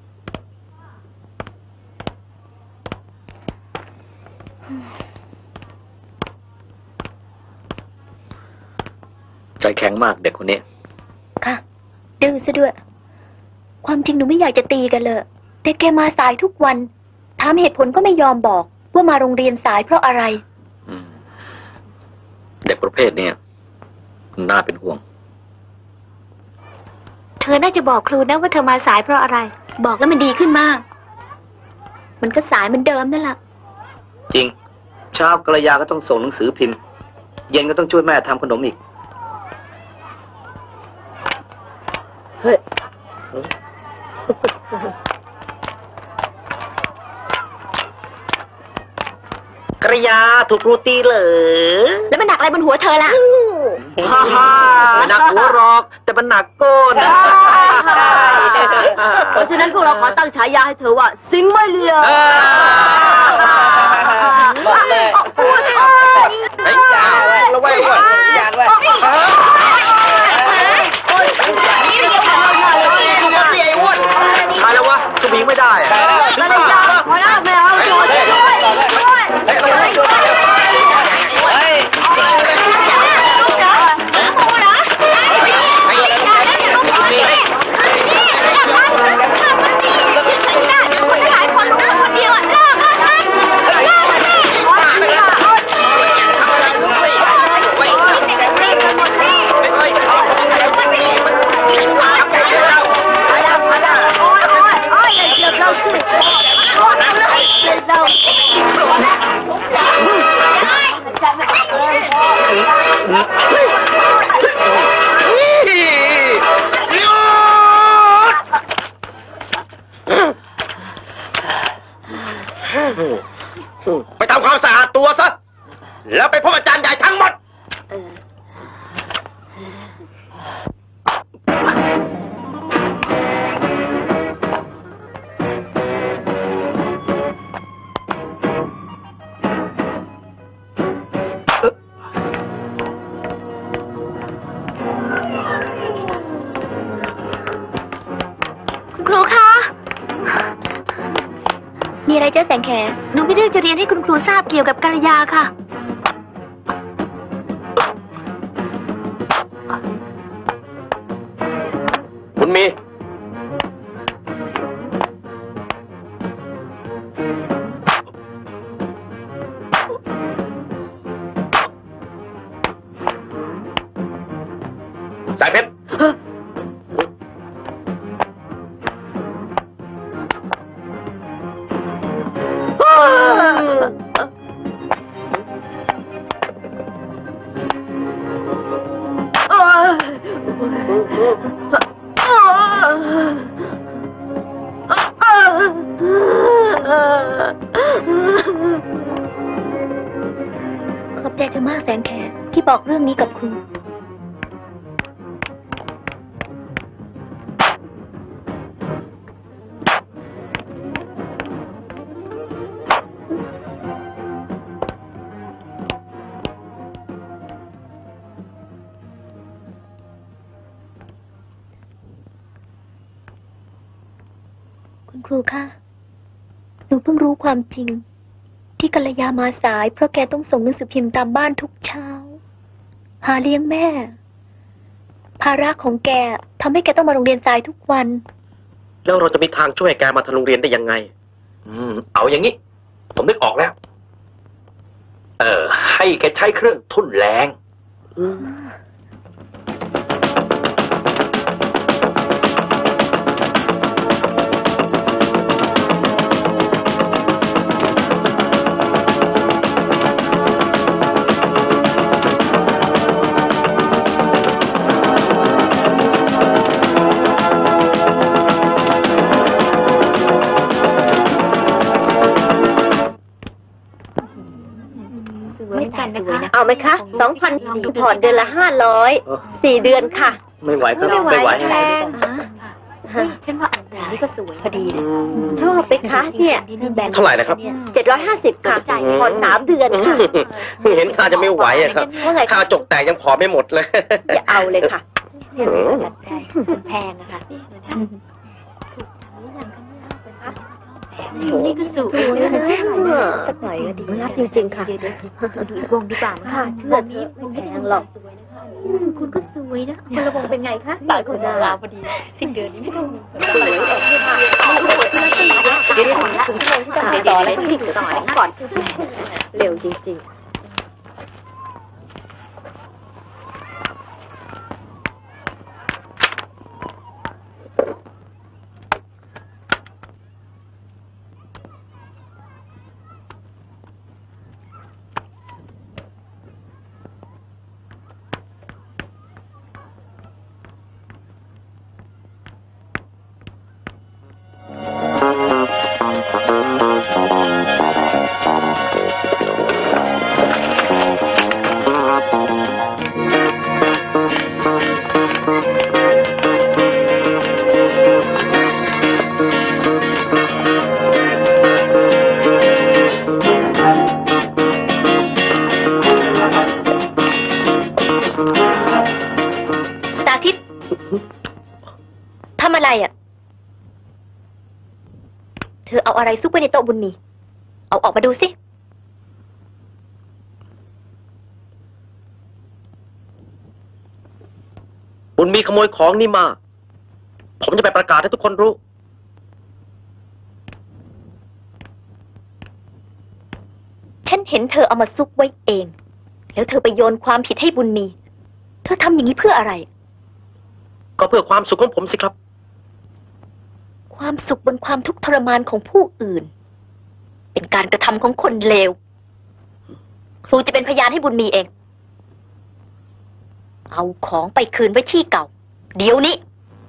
ใจแข็งมากเด็กคนนี้ค่ะ ดื้อซะด้วย ความจริงหนูไม่อยากจะตีกันเลย แต่แกมาสายทุกวัน ถามเหตุผลก็ไม่ยอมบอก ว่ามาโรงเรียนสายเพราะอะไรอืมเด็กประเภทเนี้ยน่าเป็นห่วงเธอน่าจะบอกครูนะว่าเธอมาสายเพราะอะไร บอกแล้วมันดีขึ้นมาก มันก็สายเหมือนเดิมนั่นแหละจริง เช้ากระยาก็ต้องส่งหนังสือพิมพ์ เย็นก็ต้องช่วยแม่ทำขนมอีกเฮ้ย กระยาถูกครูตีเหรอแล้วมันหนักอะไรบนหัวเธอล่ะฮ่าฮ่าไม่หนักหัวหรอก แต่มันหนักก้นเพราะฉะนั้นพวกเราขอตั้งฉายาให้เธอว่า สิงห์ไม่เลียวบอกเลยไอ้ยาระแวงว่ะยาด้วยชายแล้ววะจะมีไม่ได้อะไม่ได้พอแล้วไม่เอาช่วยช่วยช่วยไปทำความสะอาดตัวซะ แล้วไปพบอาจารย์ใหญ่ทั้งหมดคุณครูคะ มีอะไรจ๊ะแสงแขหนูมีเรื่องจะเรียนให้คุณครูทราบเกี่ยวกับกัลยาค่ะคุณมีสายเพชรขอบใจเธอมากแสงแขที่บอกเรื่องนี้กับครู คุณครูคะ หนูเพิ่งรู้ความจริง ที่กัลยามาสายเพราะแกต้องส่งหนังสือพิมพ์ตามบ้านทุกเช้า หาเลี้ยงแม่ ภาระของแกทำให้แกต้องมาโรงเรียนสายทุกวันแล้วเราจะมีทางช่วยแกมาทางโรงเรียนได้ยังไงอืม เอาอย่างนี้ ผมนึกออกแล้ว เออ ให้แกใช้เครื่องทุ่นแรงไม่แต่งนะคะเอาไหมคะสองพันผ่อนเดือนละห้าร้อยสี่เดือนค่ะไม่ไหวครับไม่ไหวไม่ไหวแพงฉันว่าอันนี้ก็สวยพอดีเลยชอบไหมคะเนี่ยเท่าไหร่นะครับเจ็ดร้อยห้าสิบค่ะผ่อนสามเดือนค่ะเห็นข้าจะไม่ไหวอะครับว่าไงข้าคะจกแตกยังพอไม่หมดเลยอย่าเอาเลยค่ะแพงอะค่ะนี่ก็สวยนะสักหน่อยก็ดีรักจริงๆค่ะเดี๋ยวๆดูอีกวงดีกว่าค่ะเชื่อนี้ไม่แพงหรอกคุณก็สวยนะคนละวงเป็นไงคะต่างคนต่างลาพอดีสิ้นเดือนนี้ไม่ต้องมีสวยแบบนี้ค่ะเดี๋ยวเดี๋ยวถึงชั่วโมงที่จะหาต่อแล้วต้องรีบต่อก่อนเร็วจริงๆทำอะไรอ่ะ เธอเอาอะไรซุกไว้ในโต๊ะบุญมี เอาออกมาดูสิบุญมีขโมยของนี่มา ผมจะไปประกาศให้ทุกคนรู้ฉันเห็นเธอเอามาซุกไว้เอง แล้วเธอไปโยนความผิดให้บุญมี เธอทำอย่างนี้เพื่ออะไรก็เพื่อความสุขของผมสิครับความสุขบนความทุกข์ทรมานของผู้อื่น เป็นการกระทำของคนเลว ครูจะเป็นพยานให้บุญมีเอง เอาของไปคืนไว้ที่เก่า เดี๋ยวนี้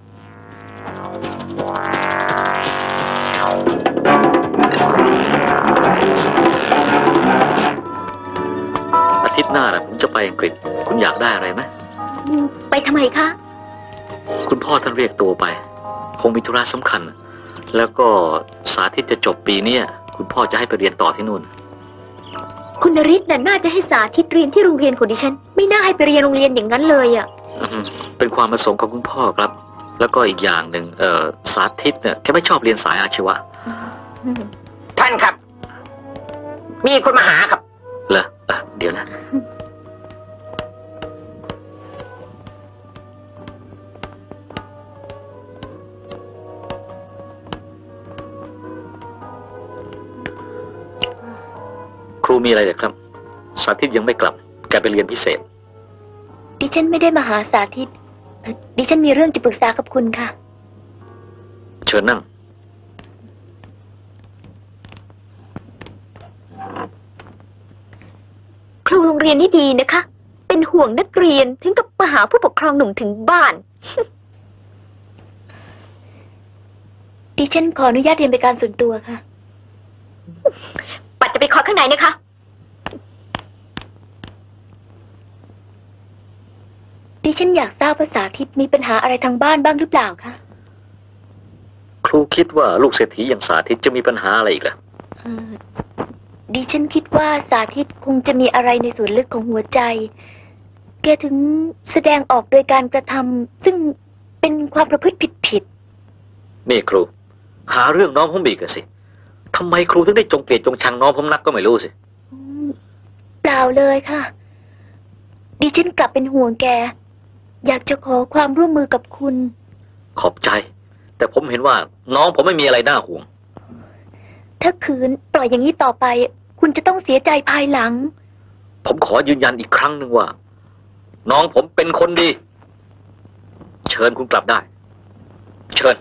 อาทิตย์หน้านะผมจะไปอังกฤษ คุณอยากได้อะไรไหมไปทำไมคะคุณพ่อท่านเรียกตัวไป คงมีธุระสำคัญ แล้วก็สาธิตจะจบปีเนี้ยคุณพ่อจะให้ไปเรียนต่อที่นู่นคุณนฤทธิ์น่ะน่าจะให้สาธิตเรียนที่โรงเรียนของดิฉัน ไม่น่าให้ไปเรียนโรงเรียนอย่างนั้นเลยอ่ะอืมเป็นความประสงค์ของคุณพ่อครับ แล้วก็อีกอย่างหนึ่งเออสาธิตเนี่ยแกไม่ชอบเรียนสายอาชีวะท่านครับ มีคนมาหาครับเหรอเออเดี๋ยวนะ ครูมีอะไรเหรอครับ สาธิตยังไม่กลับ แกไปเรียนพิเศษดิฉันไม่ได้มาหาสาธิตเอ่อดิฉันมีเรื่องจะปรึกษากับคุณค่ะเชิญนั่งครูโรงเรียนนี่ดีนะคะ เป็นห่วงนักเรียนถึงกับมาหาผู้ปกครองหนุ่มถึงบ้าน ดิฉันขออนุญาตเรียนเป็นการส่วนตัวค่ะ ปัดจะไปคอยข้างในนะคะ ดิฉันอยากทราบว่าสาธิตมีปัญหาอะไรทางบ้านบ้างหรือเปล่าคะครูคิดว่าลูกเศรษฐีอย่างสาธิตจะมีปัญหาอะไรอีกล่ะเออดิฉันคิดว่าสาธิตคงจะมีอะไรในส่วนลึกของหัวใจ แกถึงแสดงออกโดยการกระทำซึ่งเป็นความประพฤติผิดนี่ครู หาเรื่องน้องผมอีกอะสิทำไมครูถึงได้จงเกลียดจงชังน้องผมนักก็ไม่รู้สิๆอืมเปล่าเลยค่ะ ดิฉันกลับเป็นห่วงแก อยากจะขอความร่วมมือกับคุณขอบใจ แต่ผมเห็นว่าน้องผมไม่มีอะไรน่าห่วงถ้าขืนปล่อยอย่างนี้ต่อไป คุณจะต้องเสียใจภายหลังผมขอยืนยันอีกครั้งหนึ่งว่า น้องผมเป็นคนดี เชิญคุณกลับได้ เชิญ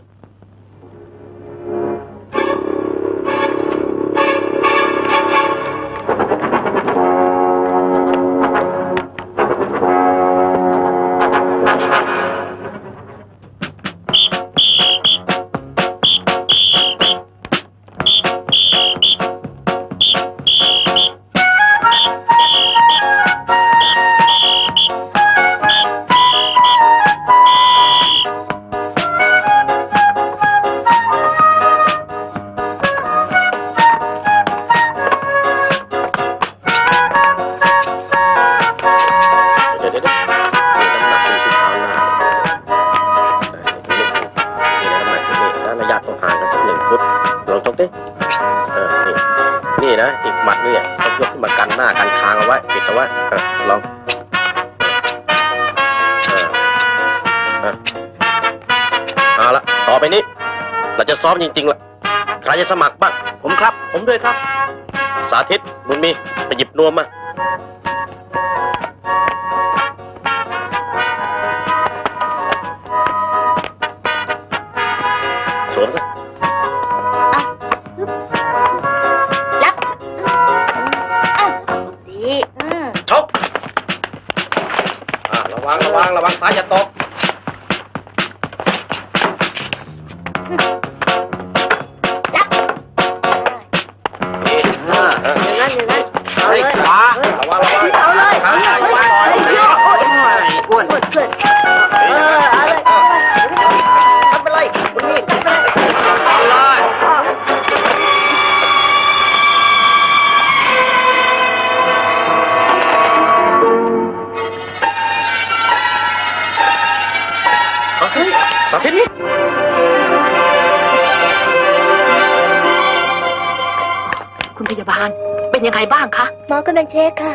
หมัดเนี่ยต้องยกขึ้นมากันหน้ากันคางเอาไว้ปิดเอาไว้เออลองเออเออเอาละต่อไปนี้เราจะซ้อมจริงๆละใครจะสมัครบ้างผมครับ ผมด้วยครับ สาธิตบุญมีไปหยิบนวมมาสวมซะรับเอ้าดีอืมชกอ่าระวังระวังระวังซ้ายอย่าตกรับนี่อ่าเอออย่างนั้นอย่างนั้นเอาเฮ้เลย ยขวาระวังระวังเอาเลยเอาเลยเอาเลยเอาเลยอ้วนเพื่อนเพื่อนเออเอาเลยทำเป็นไรบุญมีทำเป็นไรเฮ้ยสาธิตนี่คุณพยาบาลเป็นยังไงบ้างคะหมอกำลังเช็คค่ะ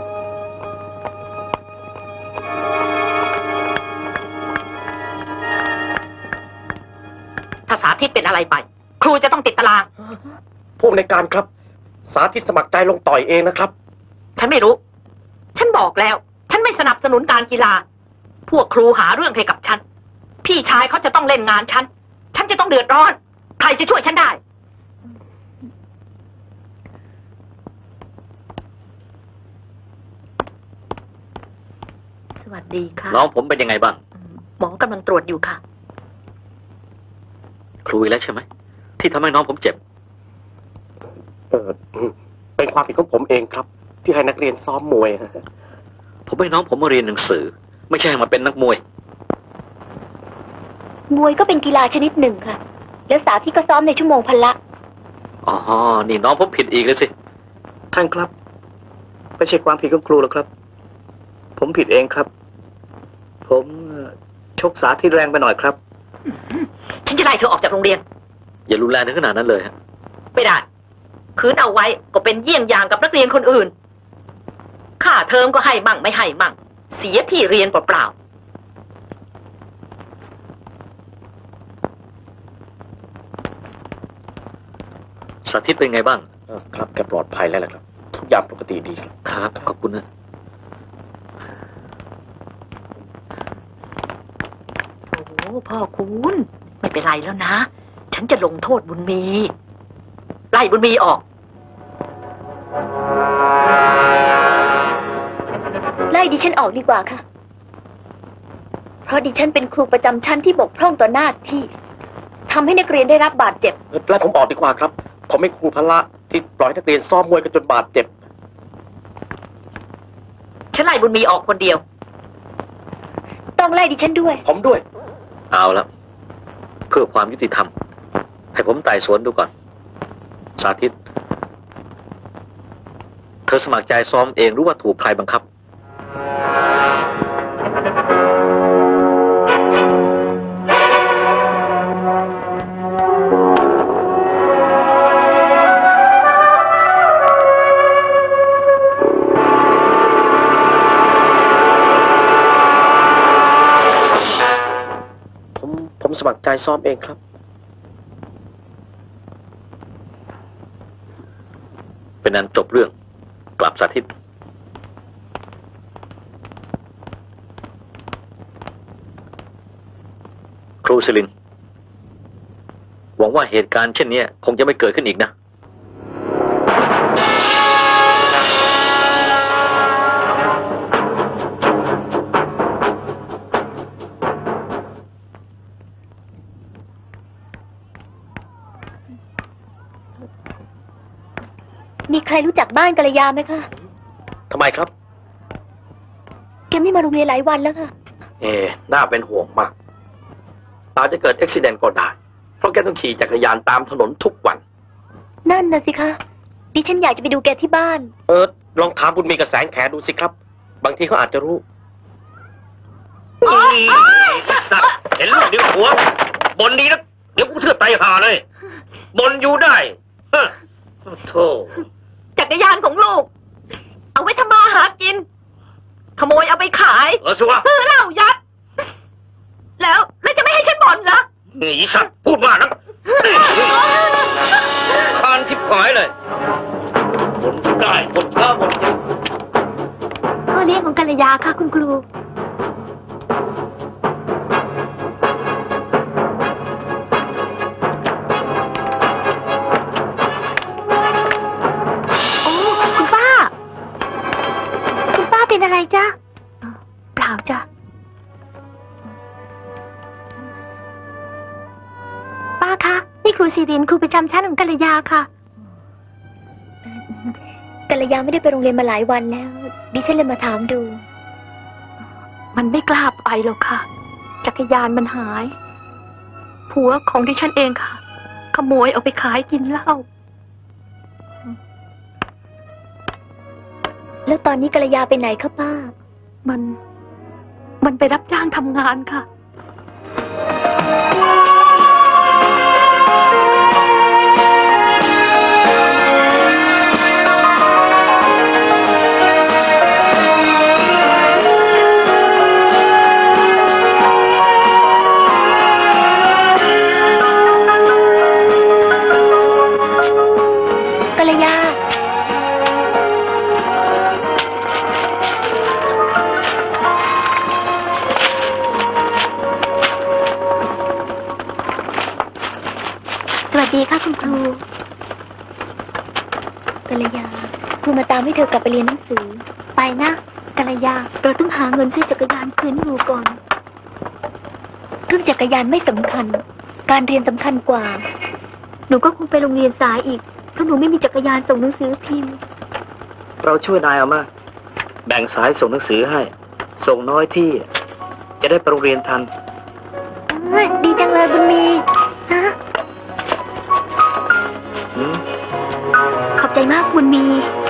ถ้าสาธิตเป็นอะไรไป ครูจะต้องติดตารางผู้อำนวยการครับ สาธิตสมัครใจลงต่อยเองนะครับฉันไม่รู้ ฉันบอกแล้ว ฉันไม่สนับสนุนการกีฬา พวกครูหาเรื่องให้กับฉัน พี่ชายเขาจะต้องเล่นงานฉัน ฉันจะต้องเดือดร้อน ใครจะช่วยฉันได้ สวัสดีค่ะน้องผมเป็นยังไงบ้างหมอกำลังตรวจอยู่ค่ะครูอีกแล้วใช่ไหมที่ทำให้น้องผมเจ็บเออเป็นความผิดของผมเองครับ ที่ให้นักเรียนซ้อมมวยผมให้น้องผมมาเรียนหนังสือ ไม่ใช่ให้มาเป็นนักมวยมวยก็เป็นกีฬาชนิดหนึ่งค่ะ แล้วสาธิตก็ซ้อมในชั่วโมงพละอ๋อ นี่น้องผมผิดอีกเลยสิท่านครับ ไม่ใช่ความผิดของครูหรอกครับ ผมผิดเองครับ ผมเอ่อชกสาธิตแรงไปหน่อยครับฉันจะไล่เธอออกจากโรงเรียนอย่ารุนแรงถึงขนาดนั้นเลยฮะไม่ได้ คืนเอาไว้ก็เป็นเยี่ยงอย่างกับนักเรียนคนอื่น ค่าเทอมก็ให้มั่งไม่ให้มั่ง เสียที่เรียนเปล่าสาธิตเป็นไงบ้างครับแกปลอดภัยแล้วแหละครับ ทุกอย่างปกติดีครับครับ ขอบคุณนะๆโอ้พ่อคุณ ไม่เป็นไรแล้วนะ ฉันจะลงโทษบุญมี ไล่บุญมีออกไล่ดิฉันออกดีกว่าค่ะ เพราะดิฉันเป็นครูประจำชั้นที่บกพร่องต่อหน้าที่ทำให้นักเรียนได้รับบาดเจ็บไล่ผมออกดีกว่าครับ ผมไม่ครูพละที่ปล่อยนักเรียนซ้อมมวยกันจนบาดเจ็บฉันไล่บุญมีออกคนเดียวต้องไล่ดิฉันด้วยผมด้วยเอาละเพื่อความยุติธรรม ให้ผมไต่สวนดูก่อน สาธิต เธอสมัครใจซ้อมเองหรือว่าถูกใครบังคับผมผมสมัครใจซ้อมเองครับเป็นนั้นจบเรื่อง กลับสาธิต ครูศิรินทร์หวังว่าเหตุการณ์เช่นนี้คงจะไม่เกิดขึ้นอีกนะมีใครรู้จักบ้านกัลยาไหมคะทำไมครับแกไม่มาโรงเรียนหลายวันแล้วค่ะเอ๊ะน่าเป็นห่วงมาก อาจจะเกิดอุบิเหตุก็ได้ เพราะแกต้องขี่จักรยานตามถนนทุกวันนั่นน่ะสิคะ ดิฉันอยากจะไปดูแกที่บ้านเออ ลองถามบุญมีกับแสงแขดูสิครับ บางทีเขาอาจจะรู้สัตว์เห็นลูกเดียวหัวบนดีนะเดี๋ยวกูเทือดไตหาเลยบนอยู่ได้ฮะโธ่จักรกรยานของลูก เอาไว้ทำมาหากิน ขโมยเอาไปขายเออสิวะซื้อเหล้ายัด แล้วแล้วจะไม่ให้ฉันบ่นเหรอนี่สัตว์พูดมากนะคานชิบหายเลยคนได้คนช้าหมดจริงพ่อเลี้ยงของกัลยาค่ะคุณครูโอ้คุณป้า คุณป้าเป็นอะไรจ๊ะเอ่อเปล่าจ้ะป้าคะนี่ครูซีรินครูประจำชั้นของกัลยาค่ะกัลยาไม่ได้ไปโรงเรียนมาหลายวันแล้วดิฉันเลยมาถามดูมันไม่กล้าไปหรอกค่ะ จักรยานมันหาย ผัวของดิฉันเองค่ะ ขโมยเอาไปขายกินเหล้าแล้วตอนนี้กัลยาไปไหนคะป้ามัน มันไปรับจ้างทำงานค่ะกัลยา สวัสดีค่ะคุณครูกัลยา ครูมาตามให้เธอกลับไปเรียนหนังสือ ไปนะกัลยา เราต้องหาเงินซื้อจักรยานคืนให้ครูก่อนเรื่องจักรยานไม่สำคัญ การเรียนสำคัญกว่า หนูก็คงไปโรงเรียนสายอีก เพราะหนูไม่มีจักรยานส่งหนังสือพิมพ์เราช่วยนายเอามาแบ่งสายส่งหนังสือให้ ส่งน้อยที่ จะได้ไปโรงเรียนทันเอ้ยดีจังเลยบุญมีฮะอืมขอบใจมากบุญมี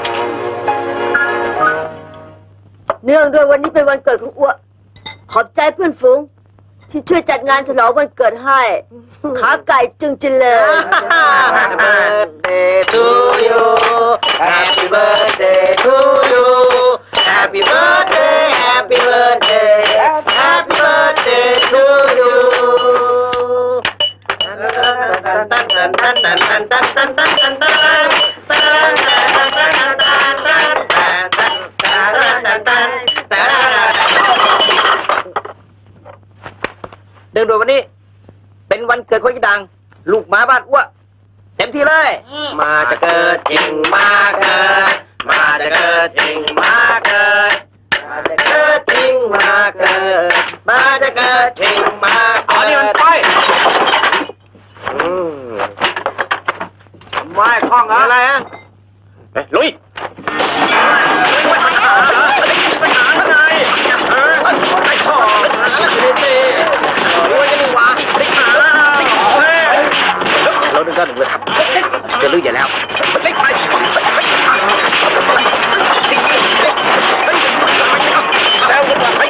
เนื่องด้วยวันนี้เป็นวันเกิดของอ้วขอบใจเพื่อนฝูง ที่ช่วยจัดงานฉลองวันเกิดให้ ขาไก่จึงจินเลย Happy birthday to you Happy birthday to you Happy birthday Happy birthday Happy birthday to you เดินโดยวันนี้ เป็นวันเกิดของยี่ดัง ลูกหมาบ้านอ้วเต็มที่เลยมาจะเกิดจริงมาเกิด มาจะเกิดจริงมาเกิด มาจะเกิดจริงมาเกิด มาจะเกิดจริงมาเกิดเอานี่มันไปอืมไม่คล้องเหรออะไรอ่ะเอ้ยลุยปัญหาปัญหาอะไรเออไอ้ข้อตีลุยกันดีกว่าปัญหาเราดึงกันหนึ่งเลยครับจะลุยอยู่แล้วไปไปแล้วไป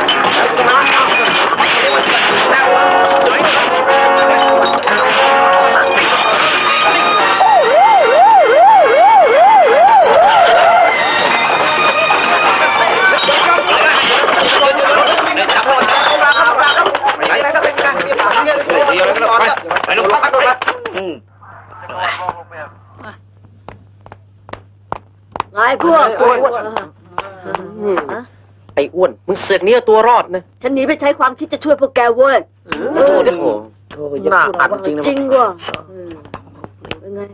ไงพวกไอ้อ้วนมึงเสือกเนี้ยตัวรอดนะฉันหนีไปใช้ความคิดจะช่วยพวกแกเว้ยโอ้โหโอ้โหโธ่ยังพูดอัดจริงนะจริงว่ะเออเป็นไง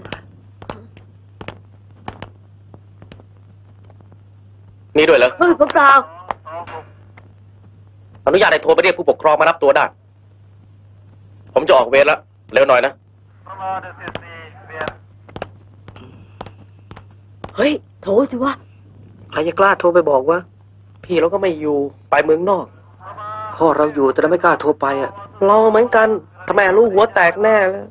นี่ด้วยเหรอเฮ้ยพวกเราอนุญาตให้โทรไปเรียกผู้ปกครองมารับตัวได้ ผมจะออกเวรแล้ว เร็วหน่อยนะเฮ้ยโถสิวะใครจะกล้าโทรไปบอกว่าพี่เราก็ไม่อยู่ไปเมืองนอกพ่อเราอยู่แต่เราไม่กล้าโทรไปอ่ะเราเหมือนกันทำไมรู้หัวแตกแน่แล้ว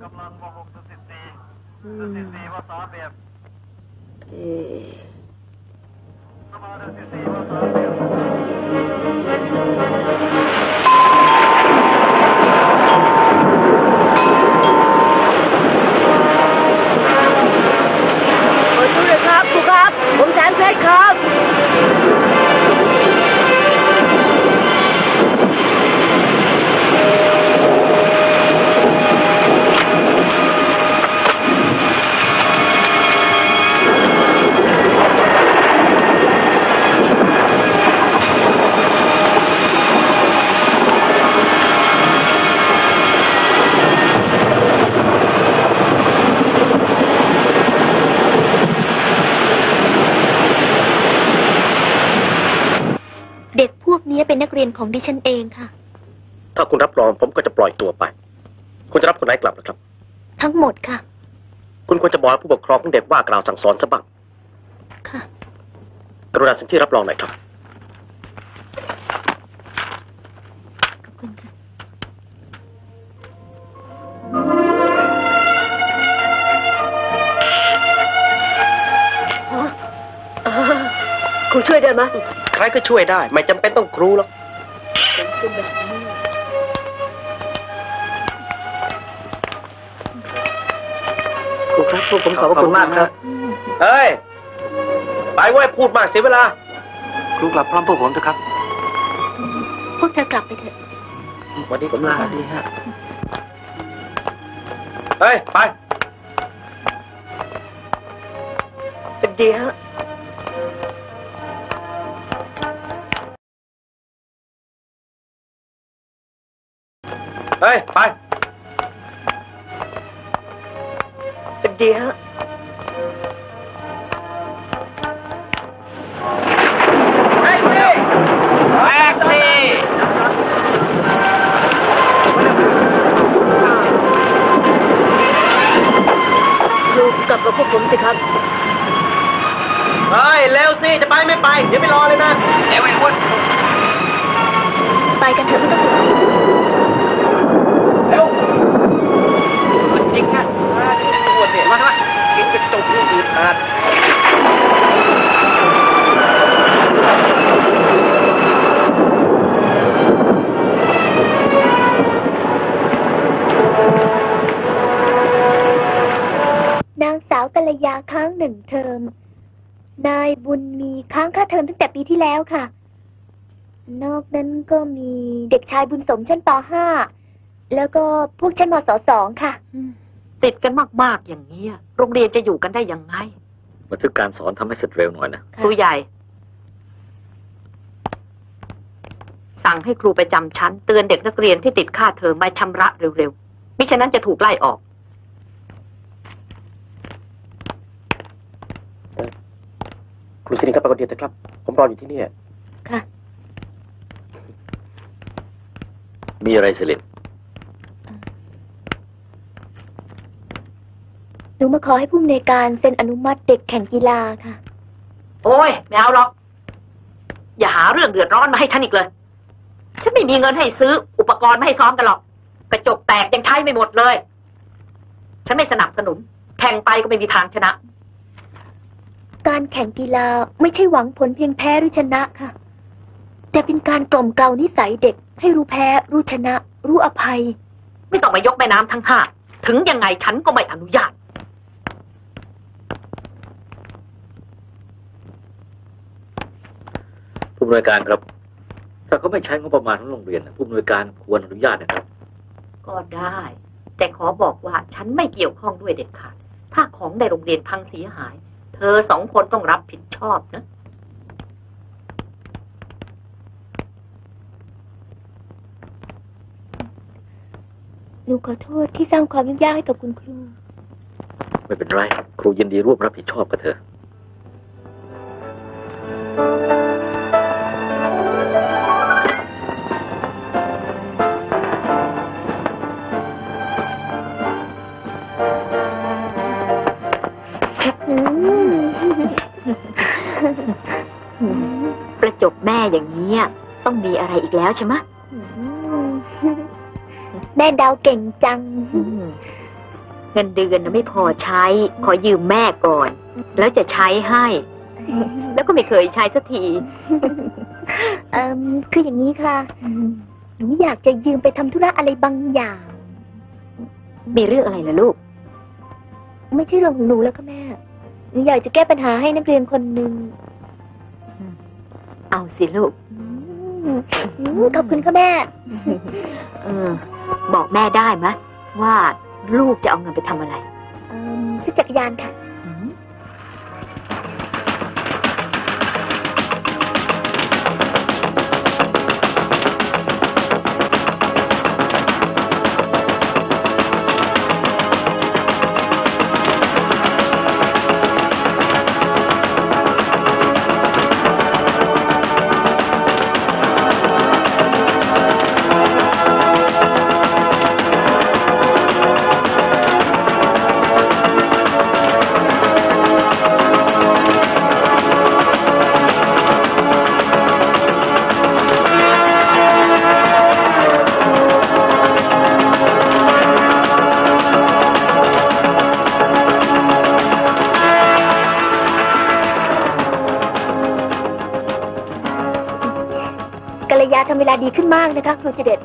เอ๊ะ ขอโทษเลยครับครูครับเรียนของดิฉันเองค่ะถ้าคุณรับรองผมก็จะปล่อยตัวไป คุณจะรับคนไหนกลับนะครับทั้งหมดค่ะคุณควรจะบอกผู้ปกครองของเด็กว่ากล่าวสั่งสอนซะบ้างค่ะกรุณาสิ่งที่รับรองหน่อยครับขอบคุณค่ะครูช่วยได้ไหมใครก็ช่วยได้ ไม่จำเป็นต้องครูหรอกเป็นเส้นแบบนี้ครูครับพวกผมขอบพระคุณมากครับ เฮ้ย ไปเว้ยพูดมากเสียเวลาครูกลับพร้อมพวกผมเถอะครับพวกเธอกลับไปเถอะสวัสดีผมลาสวัสดีฮะเฮ้ย ไปเป็นดีฮะเฮ้ย ไปเป็นดีฮะแท็กซี่แท็กซี่ครูกลับกับพวกผมสิครับเฮ้ย เร็วสิ จะไปไม่ไป เดี๋ยวไม่รอเลยนะเดี๋ยวไอ้อ้วนไปกันเถอะไม่ต้องห่วงเร็วจริงฮะมาจะเป็นตัวเนี่ยมาทำไมกินกระจกเรื่องอื่นอาดนางสาวกัลยาค้างหนึ่งเทอม นายบุญมีค้างค่าเทอมตั้งแต่ปีที่แล้วค่ะ นอกนั้นก็มีเด็กชายบุญสมชั้นป .ห้า แล้วก็พวกชั้นมศ สองค่ะติดกันมากๆอย่างนี้ยโรงเรียนจะอยู่กันได้ยังไงบันทึกการสอนทำให้เสร็จเร็วหน่อยนะครูใหญ่ สั่งให้ครูประจำชั้นเตือนเด็กนักเรียนที่ติดค่าเทอมมาชำระเร็วๆมิฉะนั้นจะถูกไล่ออกครูสิรินครับไปคนเดียวเถอะครับ ผมรออยู่ที่นี่ค่ะมีอะไรสิลินหนูมาขอให้ผู้อำนวยการเซ็นอนุมัติเด็กแข่งกีฬาค่ะโอ้ยไม่เอาหรอก อย่าหาเรื่องเดือดร้อนมาให้ฉันอีกเลย ฉันไม่มีเงินให้ซื้ออุปกรณ์มาให้ซ้อมกันหรอก กระจกแตกยังใช้ไม่หมดเลย ฉันไม่สนับสนุน แข่งไปก็ไม่มีทางชนะการแข่งกีฬาไม่ใช่หวังผลเพียงแพ้หรือชนะค่ะ แต่เป็นการกล่อมเกลานิสัยเด็กให้รู้แพ้ รู้ชนะ รู้อภัยไม่ต้องมายกแม่น้ำทั้งห้าถึงยังไงฉันก็ไม่อนุญาตผู้อำนวยการครับ ถ้าเขาไม่ใช้งบประมาณของโรงเรียนผู้อำนวยการควรอนุญาตนะครับก็ได้ แต่ขอบอกว่าฉันไม่เกี่ยวข้องด้วยเด็ดขาด ถ้าของในโรงเรียนพังเสียหาย เธอสองคนต้องรับผิดชอบนะหนูขอโทษที่สร้างความยุ่งยากให้กับคุณครูไม่เป็นไร ครูยินดีร่วมรับผิดชอบกับเธอประจบแม่อย่างนี้ต้องมีอะไรอีกแล้วใช่ไหมแม่ดาวเก่งจังเงินเดือนนะไม่พอใช้ ขอยืมแม่ก่อน แล้วจะใช้ให้ แล้วก็ไม่เคยใช้สักทีเอ่อคืออย่างนี้ค่ะ หนูอยากจะยืมไปทำธุระอะไรบางอย่างมีเรื่องอะไรล่ะลูกไม่ใช่เรื่องของหนูแล้วค่ะแม่ หนูอยากจะแก้ปัญหาให้นักเรียนคนหนึ่งเอาสิลูกอืมอืมขอบคุณค่ะแม่เออ บอกแม่ได้ไหมว่าลูกจะเอาเงินไปทำอะไรเอ่อซื้อจักรยานค่ะอืมดีขึ้นมากนะคะครูเจเด็ด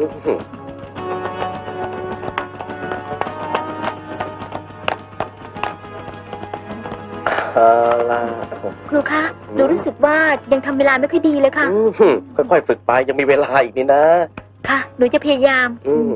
เอาล่ะครูคะหนูรู้สึกว่ายังทำเวลาไม่ค่อยดีเลยค่ะอืมค่อยๆฝึกไปยังมีเวลาอีกนี่นะค่ะ หนูจะพยายามอืม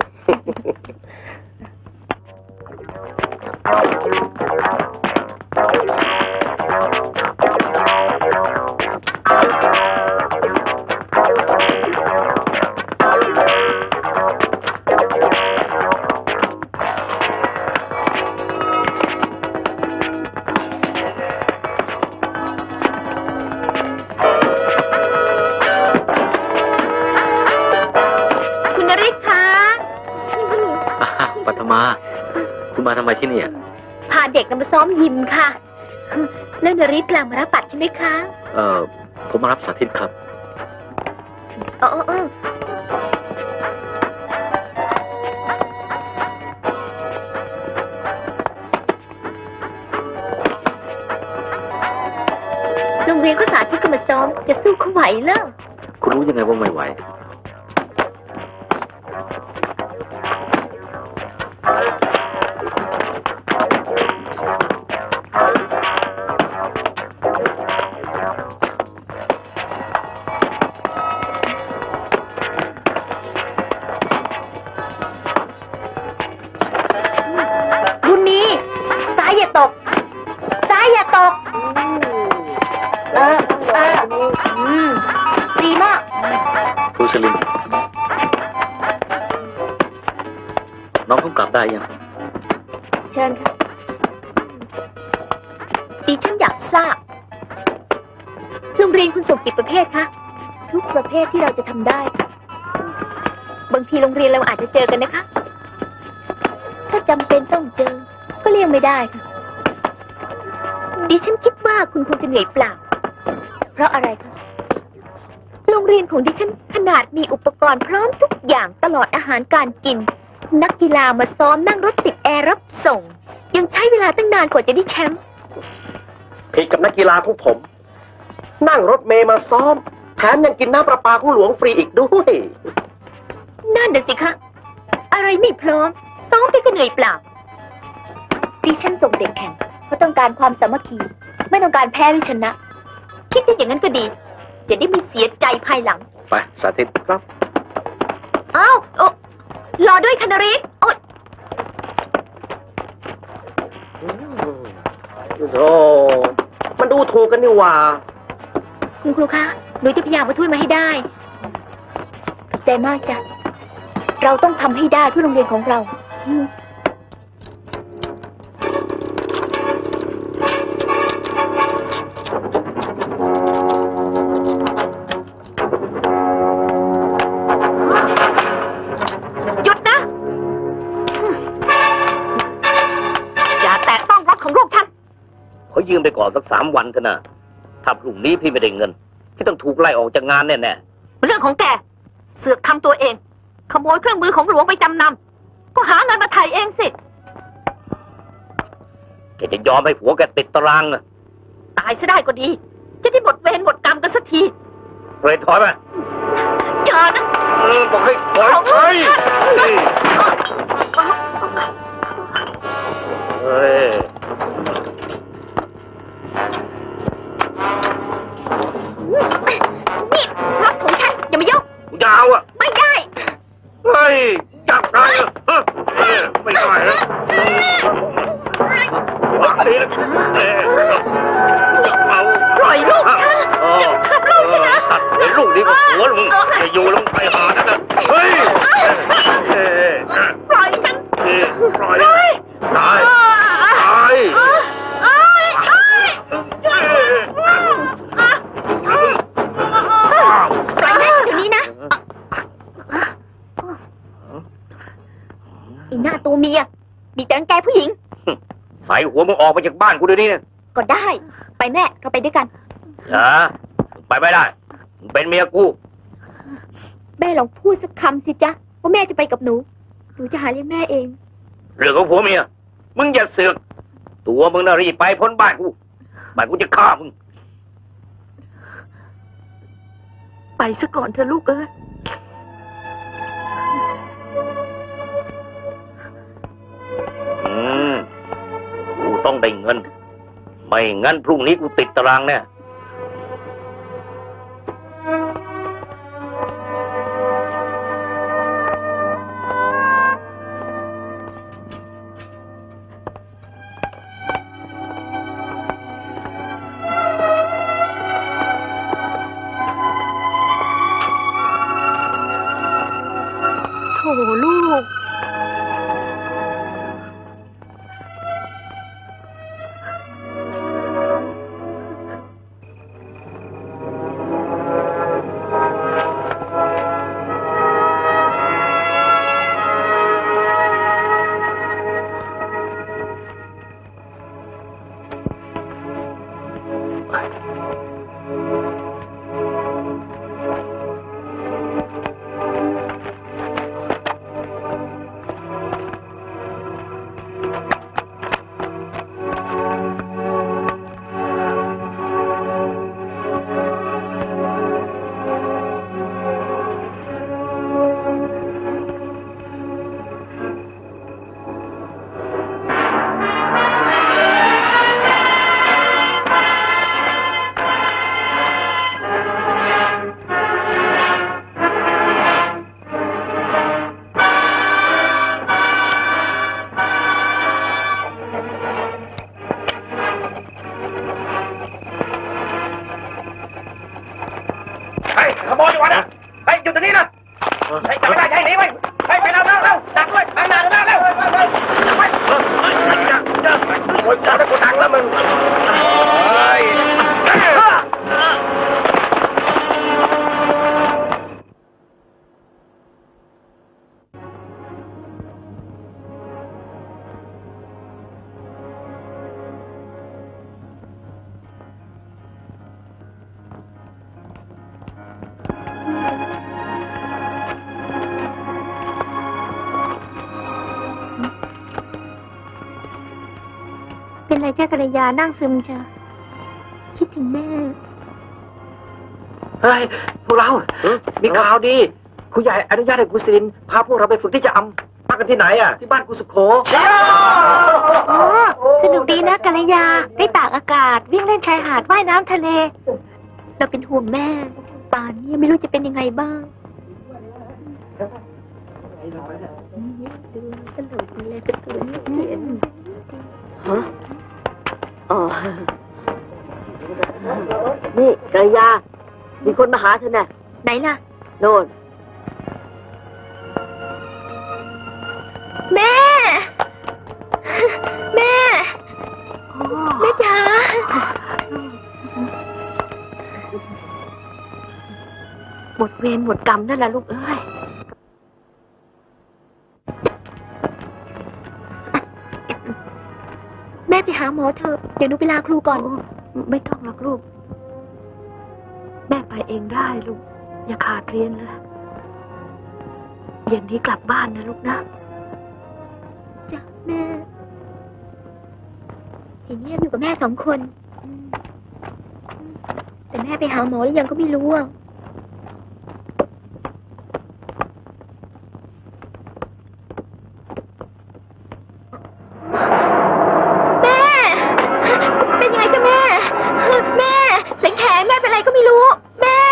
คุณนริศคะอ่าปัทมา คุณมาทำไมที่นี่อ่ะพาเด็กนำมาซ้อมยิมค่ะ แล้วนริศกลางมารับปัดใช่ไหมคะเอ่อ ผมมารับสาธิตครับอ๋ออ๋ออ๋อโรงเรียนเขาสาธิตก็มาซ้อม จะสู้เขาไหวเหรอคุณรู้ยังไงว่าไม่ไหวบุญมีซ้ายอย่าตกซ้ายอย่าตก เออเอออืมดีมากครูสลิน น้องเพิ่งกลับได้ยังเชิญค่ะดิฉันอยากทราบโรงเรียนคุณส่งกี่ประเภทคะ ทุกประเภทที่เราจะทำได้ค่ะบางทีโรงเรียนเราอาจจะเจอกันนะคะ ถ้าจำเป็นต้องเจอ ก็เลี่ยงไม่ได้ค่ะ ดิฉันคิดว่าคุณคงจะเหนื่อยเปล่า เพราะอะไรคะ โรงเรียนของดิฉันขนาดมีอุปกรณ์พร้อมทุกอย่างตลอดอาหารการกิน นักกีฬามาซ้อมนั่งรถติดแอร์รับส่ง ยังใช้เวลาตั้งนานกว่าจะได้แชมป์ผิดกับนักกีฬาของผม นั่งรถเมย์มาซ้อม แถมยังกินน้ำประปาของหลวงฟรีอีกด้วยนั่นน่ะสิคะ อะไรไม่พร้อม ซ้อมไปก็เหนื่อยเปล่า ดิฉันส่งเด็กแข่งเพราะต้องการความสามัคคี ไม่ต้องการแพ้หรือชนะ คิดได้อย่างนั้นก็ดี จะได้ไม่เสียใจภายหลังไป สาธิตครับอ้าวโอ้รอด้วยคณริศโอ๊ยโอ้มันดูถูกกันนี่หว่าคุณครูคะ หนูจะพยายามมาถ้วยมาให้ได้ขอบใจมากจ้ะ เราต้องทำให้ได้เพื่อโรงเรียนของเราอืมหยุดนะ อย่าแตะต้องรถของลูกฉันเขายืมไปก่อนสักสามวันเถอะนะถ้าพรุ่งนี้พี่ไม่ได้เงิน พี่ต้องถูกไล่ออกจากงานแน่เรื่องของแก เสือกทำตัวเอง ขโมยเครื่องมือของหลวงไปจำนำ ก็หาเงินมาไถ่เองสิๆแกจะยอมให้ผัวแกติดตารางอะตายซะได้ก็ดี จะได้หมดเวรหมดกรรมกันสักทีเลยถอยไปเจอนะเออบอกให้ถอยไปเฮ้ยนี่รถของฉันอย่ามายุ่งกูจะเอาอะไม่ได้เฮ้ย จับได้อะเฮ้ยเอ้ยไม่ได้นะวางนี้นะเอ้ยเอาปล่อยลูกฉันเออขับลูกฉันนะตัดไอ้ลูกนี้ก็หัวมึงจะอยู่ลงไปหานะนะเฮ้ยเอ้ยปล่อยฉันเอ้ยปล่อยปล่อยตายตายเอ้ยเอ้ยเอ้ยปล่อยแม่เดี๋ยวนี้นะไอ้หน้าตัวเมีย มีแต่รังแกผู้หญิงใส่หัวมึงออกไปจากบ้านกูเดี๋ยวนี้นะก็ได้ ไปแม่ เราไปด้วยกันอย่าไปไม่ได้มึงเป็นเมียกูแม่ลองพูดสักคำสิจ๊ะว่าแม่จะไปกับหนู หนูจะหาเลี้ยงแม่เองเรื่องของผัวเมีย มึงอย่าเสือก ตัวมึงน่ะรีบไปพ้นบ้านกู บ้านกูจะฆ่ามึงไปซะก่อนเธอะลูกเอ้ยได้เงิน ไม่งั้นพรุ่งนี้กูติดตารางแน่โถลูกขโมยดีกว่านะไปหยุดตรงนี้นะไปจับไม่ได้ใช่หนีไปไปไปเร็วเร็วเร็วดักด้วยไปนานเร็วเร็วดักไว้โอ้ยจับได้กูดังแล้วมึงเป็นไรจ้ากัลยานั่งซึมจ้ะคิดถึงแม่เฮ้ยพวกเรา มีข่าวดีครูใหญ่อนุญาตให้กุศิรินพาพวกเราไปฝึกที่จะอำพักกันที่ไหนอ่ะที่บ้านกุสุโขอ๋อ สนุกดีนะกัลยา ได้ตากอากาศ วิ่งเล่นชายหาดว่ายน้ำทะเล เราเป็นห่วงแม่ ป่านนี้ไม่รู้จะเป็นยังไงบ้างดูสนุกเลยกระตุ้นเขียนฮะอ๋อ นี่กัลยา มีคนมาหาเธอน่ะไหนล่ะโน่นแม่ แม่ แม่จ๋าหมดเวรหมดกรรมนั่นแหละลูกเอ้ย แม่ไปหาหมอเถอะเดี๋ยวหนูไปลาครูก่อนไม่ต้องหรอกลูก แม่ไปเองได้ลูก อย่าขาดเรียนเลยเย็นนี้กลับบ้านนะลูกนะจ้ะแม่ทีนี้อยู่กับแม่สองคน แต่แม่ไปหาหมอหรือยังก็ไม่รู้อ่ะแม่ เป็นยังไงจ๊ะแม่ แม่แสงแขนแม่เป็นอะไรก็ไม่รู้ แม่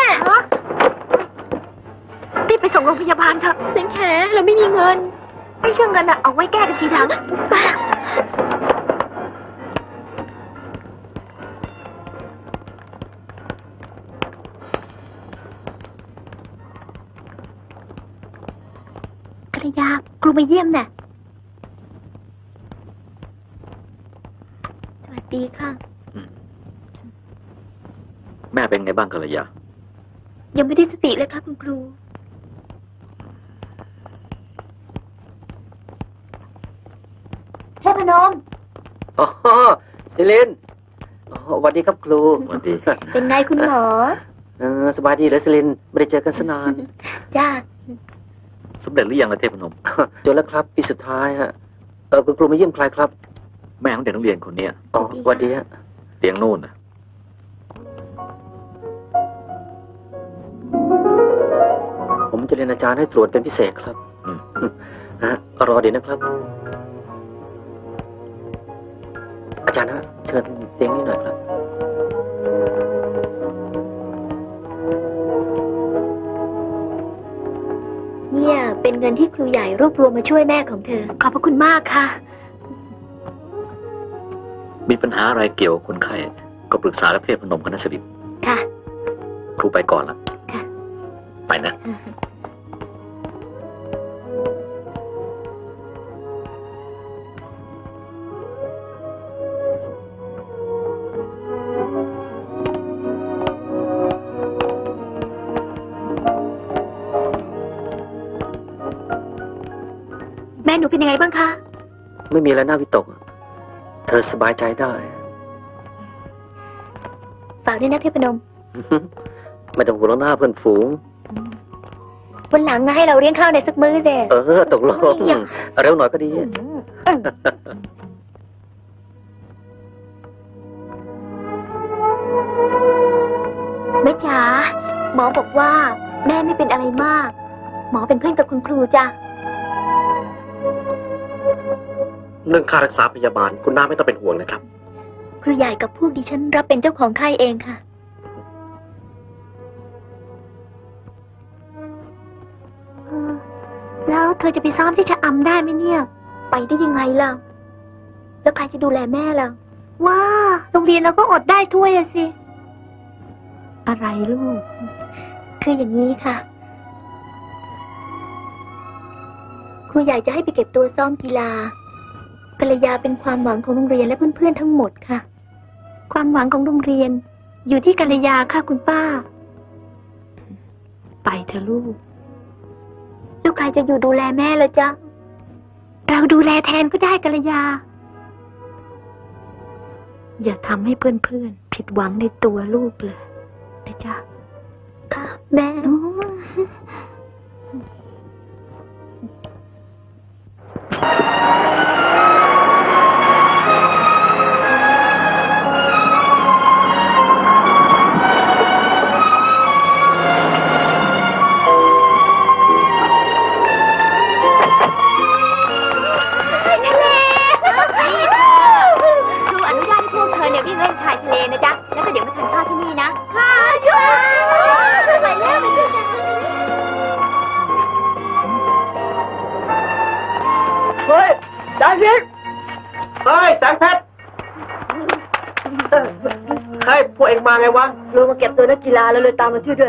รีบไปส่งโรงพยาบาลเถอะแสงแขนเราไม่มีเงิน ไม่เชื่อเงินอะเอาไว้แก้กันทีหลังไปกัลยาครูมาเยี่ยมน่ะสวัสดีค่ะแม่เป็นไงบ้างกัลยายังไม่ได้สติเลยค่ะคุณครูเทพนมอ๋อซิลินอ๋อสวัสดีครับครูสวัสดีเป็นไงคุณหมอเออสบายดีเหรอซิลิน ไม่ได้เจอกันสนานจ้าสำเร็จหรือยังล่ะเทพนมเจอแล้วครับปีสุดท้ายฮะเออคุณครูมาเยี่ยมใครครับแม่ของเด็กนักเรียนคนเนี้ยอ๋อสวัสดีฮะเตียงนู่นนะผมจะเรียนอาจารย์ให้ตรวจเป็นพิเศษครับอืมฮะรอเดี๋ยวนะครับอาจารย์นะเชิญเตียงนี้หน่อยครับเนี่ยเป็นเงินที่ครูใหญ่รวบรวมมาช่วยแม่ของเธอ ขอบพระคุณมากค่ะมีปัญหาอะไรเกี่ยวกับคนไข้ก็ปรึกษากับเทพนมคณะสิรินค่ะครูไปก่อนละค่ะไปนะแม่หนูเป็นยังไงบ้างคะไม่มีอะไรน่าวิตก เธอสบายใจได้ฝากด้วยนะเทพนมไม่ต้องห่วงหน้าเพื่อนฝูงวันหลังให้เราเลี้ยงข้าวในสักมื้อเด้เออตกลงเร็วหน่อยก็ดีแม่จ๋าหมอบอกว่าแม่ไม่เป็นอะไรมาก หมอเป็นเพื่อนกับคุณครูจ้ะเรื่องค่ารักษาพยาบาลคุณน้าไม่ต้องเป็นห่วงนะครับครูใหญ่กับพวกดิฉันรับเป็นเจ้าของค่ายเองค่ะแล้วเธอจะไปซ้อมที่ชะอำได้ไหมเนี่ย ไปได้ยังไงล่ะ แล้วใครจะดูแลแม่ล่ะ ว่าโรงเรียนเราก็อดได้ถ้วยอะสิ อะไรลูก คืออย่างนี้ค่ะ ครูใหญ่จะให้ไปเก็บตัวซ้อมกีฬากัลยาเป็นความหวังของโรงเรียนและเพื่อนๆทั้งหมดค่ะ ความหวังของโรงเรียน อยู่ที่กัลยาค่ะคุณป้า ไปเถอะลูกแล้วใครจะอยู่ดูแลแม่ล่ะจ๊ะ เราดูแลแทนก็ได้กัลยา อย่าทำให้เพื่อนๆผิดหวังในตัวลูกเลยนะจ๊ะ ค่ะแม่ ครูอนุญาตให้พวกเธอเนี่ยวิ่งเล่นชายทะเลนะจ๊ะ แล้วก็เดี๋ยวมาทานข้าวที่นี่นะ ค่ะยุ่งไปแล้วไปด้วยกันเฮ้ยดาวิดเฮ้ยแสงเพชรเฮ้ยพวกเอ็งมาไงวะลุงมาเก็บตัวนักกีฬาแล้วเลยตามมาช่วยด้วย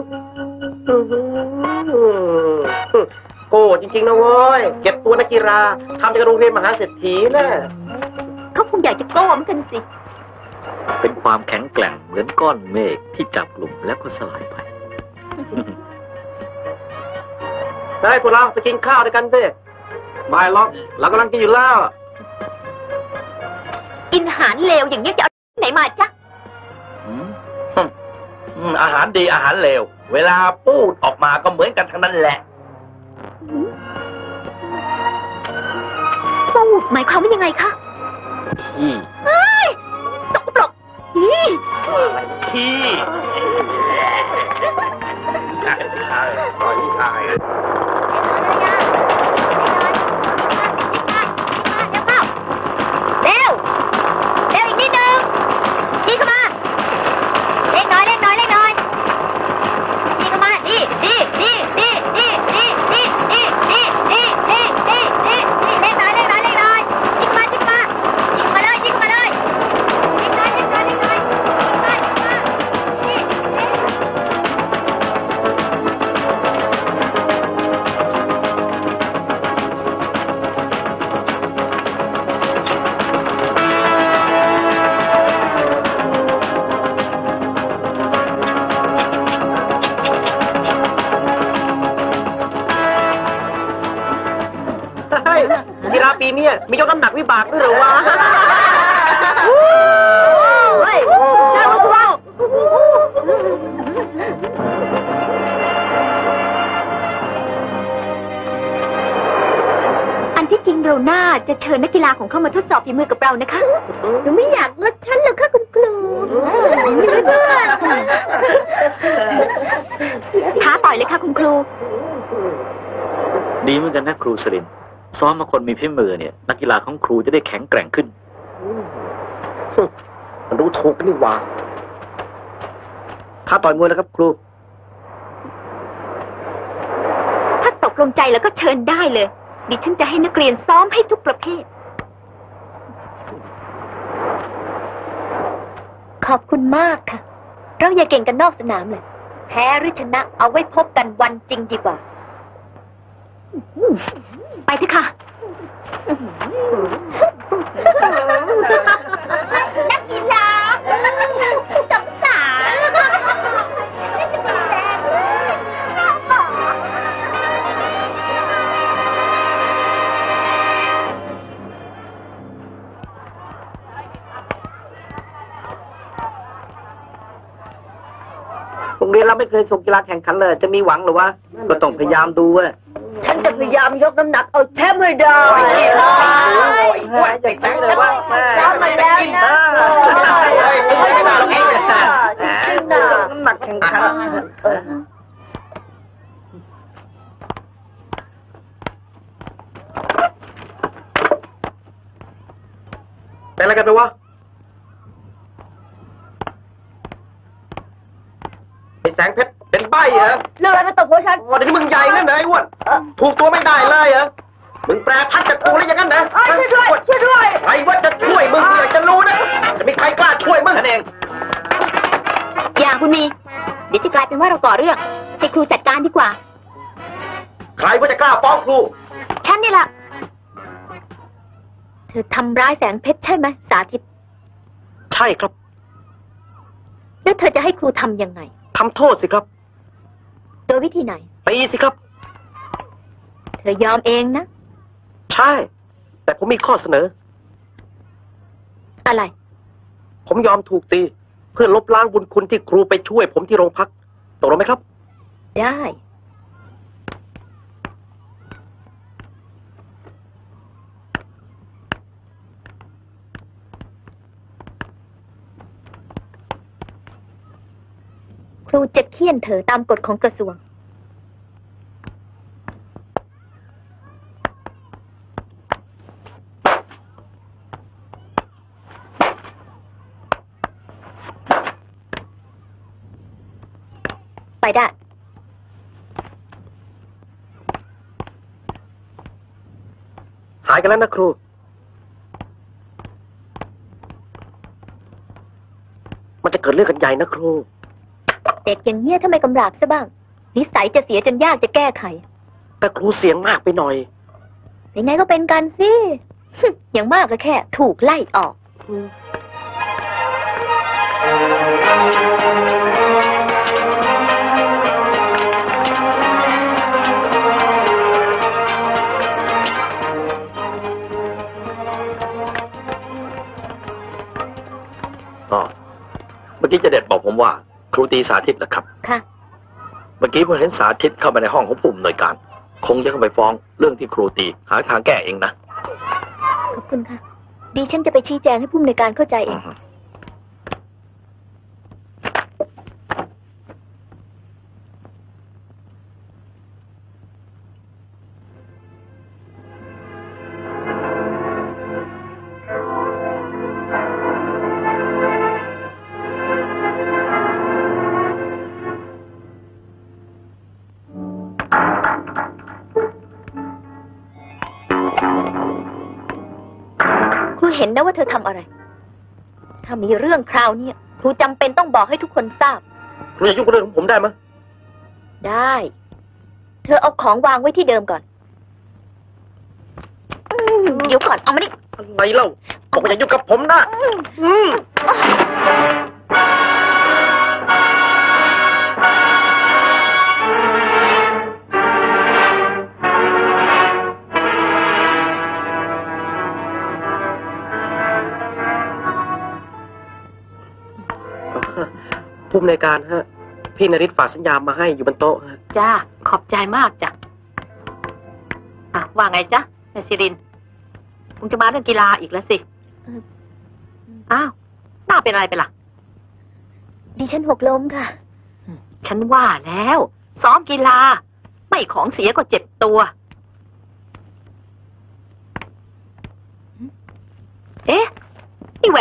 โก้จริงๆนะเว้ย เก็บตัวนักกีฬาทำจากโรงเรียนมหาเศรษฐีนะเขาคงอยากจะโก้เหมือนกันสิเป็นความแข็งแกร่งเหมือนก้อนเมฆที่จับกลุ่มแล้วก็สลายไปเฮ้ยพวกเราไปกินข้าวด้วยกันสิไม่หรอกเรากำลังกินอยู่แล้วกินอาหารเลวอย่างนี้จะเอาไหนมาจ๊ะอืมอืมอาหารดีอาหารเลวเวลาพูดออกมาก็เหมือนกันทั้งนั้นแหละปูดหมายความว่ายังไงคะที่เฮ้ยตกปลกนี่ที่ ใช่ใช่ใช่เร็วเร็วอีกนิดนึงยิงเข้ามาเล็กน้อยเล็กน้อยเล็กน้อยยิงเข้ามาดีดีดีดีดีดีดีดีดีดีดีดีดีเล็กน้อยเล็กน้อยเล็กน้อยยิงมายิงมายิงมาเลยยิงมาเลยเล็กน้อยเล็กน้อยเล็กน้อยยิงมายิงมาดีเฮ้ยกีฬาปีนี้มียกน้ำหนักวิบากด้วยเหรอวะเฮ้ยเจ้าพวกอันที่จริงเราน่าจะเชิญนักกีฬาของเขามาทดสอบฝีมือกับเรานะคะหนูไม่อยากลดฉันหรอกค่ะคุณครูท้าต่อยเลยค่ะคุณครูดีเหมือนกันนะครูสรินทร์ซ้อมมาคนมีฝีมือเนี่ยนักกีฬาของครูจะได้แข็งแกร่งขึ้นมันดูถูกนี่หว่าถ้าต่อยมวยแล้วครับครูถ้าตกลงใจแล้วก็เชิญได้เลย ดิฉันจะให้นักเรียนซ้อมให้ทุกประเภท ขอบคุณมากค่ะ เราอย่าเก่งกันนอกสนามเลย แพ้หรือชนะเอาไว้พบกันวันจริงดีกว่า ไปเถอะค่ะ นักกีฬาสงสารโรงเรียนเราไม่เคยส่งกีฬาแข่งขันเลยจะมีหวังหรือวะก็ต้องพยายามดูเว้ยฉันจะพยายามยกน้ำหนักเอาแชมป์ให้ได้เด็กแข็งเลยว่าซ้อมมาแล้วนะน้ำหนักแข่งขันเป็นอะไรกันไปวะไอ้แสงเพชรเป็นใบ้เหรอเรื่องอะไรมาตบหัวฉันวันนี้มึงใหญ่นั่นเหรอไอ้อ้วนถูกตัวไม่ได้เลยเหรอมึงแปรพัดจากกูแล้วอย่างนั้นนะช่วยด้วยช่วยด้วยใครว่าจะช่วยมึงอยากจะรู้นะจะมีใครกล้าช่วยมึงนั่นเองอย่าคุณมี เดี๋ยวจะกลายเป็นว่าเราก่อเรื่อง ให้ครูจัดการดีกว่าใครว่าจะกล้าฟ้องครูฉันนี่แหละเธอทำร้ายแสงเพชรใช่ไหมสาธิตใช่ครับแล้วเธอจะให้ครูทำยังไงทำโทษสิครับโดยวิธีไหนตีสิครับเธอยอมเองนะใช่ แต่ผมมีข้อเสนออะไรผมยอมถูกตี เพื่อลบล้างบุญคุณที่ครูไปช่วยผมที่โรงพักตกลงไหมครับได้ ครูจะเคี่ยนเธอตามกฎของกระทรวง ไปได้หายกันแล้วนะครู มันจะเกิดเรื่องกันใหญ่นะครูเด็กอย่างเงี้ยถ้าไม่กำราบซะบ้าง นิสัยจะเสียจนยากจะแก้ไขแต่ครูเสียงมากไปหน่อยยังไงก็เป็นกันสิ อย่างมากก็แค่ถูกไล่ออกอ๋อเมื่อกี้เจะเด็ดบอกผมว่า ครูตีสาธิตเหรอครับค่ะเมื่อกี้ผมเห็นสาธิตเข้าไปในห้องของผู้อำนวยการ คงจะเข้าไปฟ้องเรื่องที่ครูตีหาทางแก้เองนะขอบคุณค่ะ ดีฉันจะไปชี้แจงให้ผู้อำนวยการเข้าใจเอง ครูเห็นนะว่าเธอทำอะไร ถ้ามีเรื่องคราวนี้ครูจำเป็นต้องบอกให้ทุกคนทราบครูอย่ายุ่งกับเรื่องของผมได้ไหมได้ เธอเอาของวางไว้ที่เดิมก่อนอืมเดี๋ยวก่อน เอามาดิอะไรเล่าบอกว่าอย่ายุ่งกับผมนะอืม ผู้อำนวยการฮะ พี่นริศฝากสัญญามาให้อยู่บนโต๊ะฮะจ้า ขอบใจมากจ้ะอ่ะว่าไงจ๊ะนายสิรินคงจะมาเรื่องกีฬาอีกแล้วสิ อ้าว หน้าเป็นอะไรไปล่ะดิฉันหกล้มค่ะฉันว่าแล้ว ซ้อมกีฬา ไม่ของเสียก็เจ็บตัว เอ๊ะ นี่แหว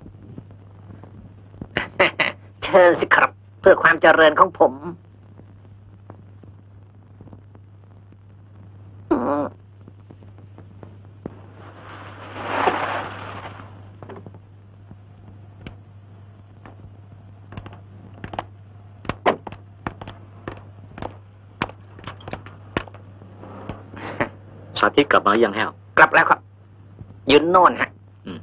ชิญสิครับ เพื่อความเจริญของผมอืมสาธิตกลับมายังแฮวกลับแล้วครับ ยืนโน่นฮะอืม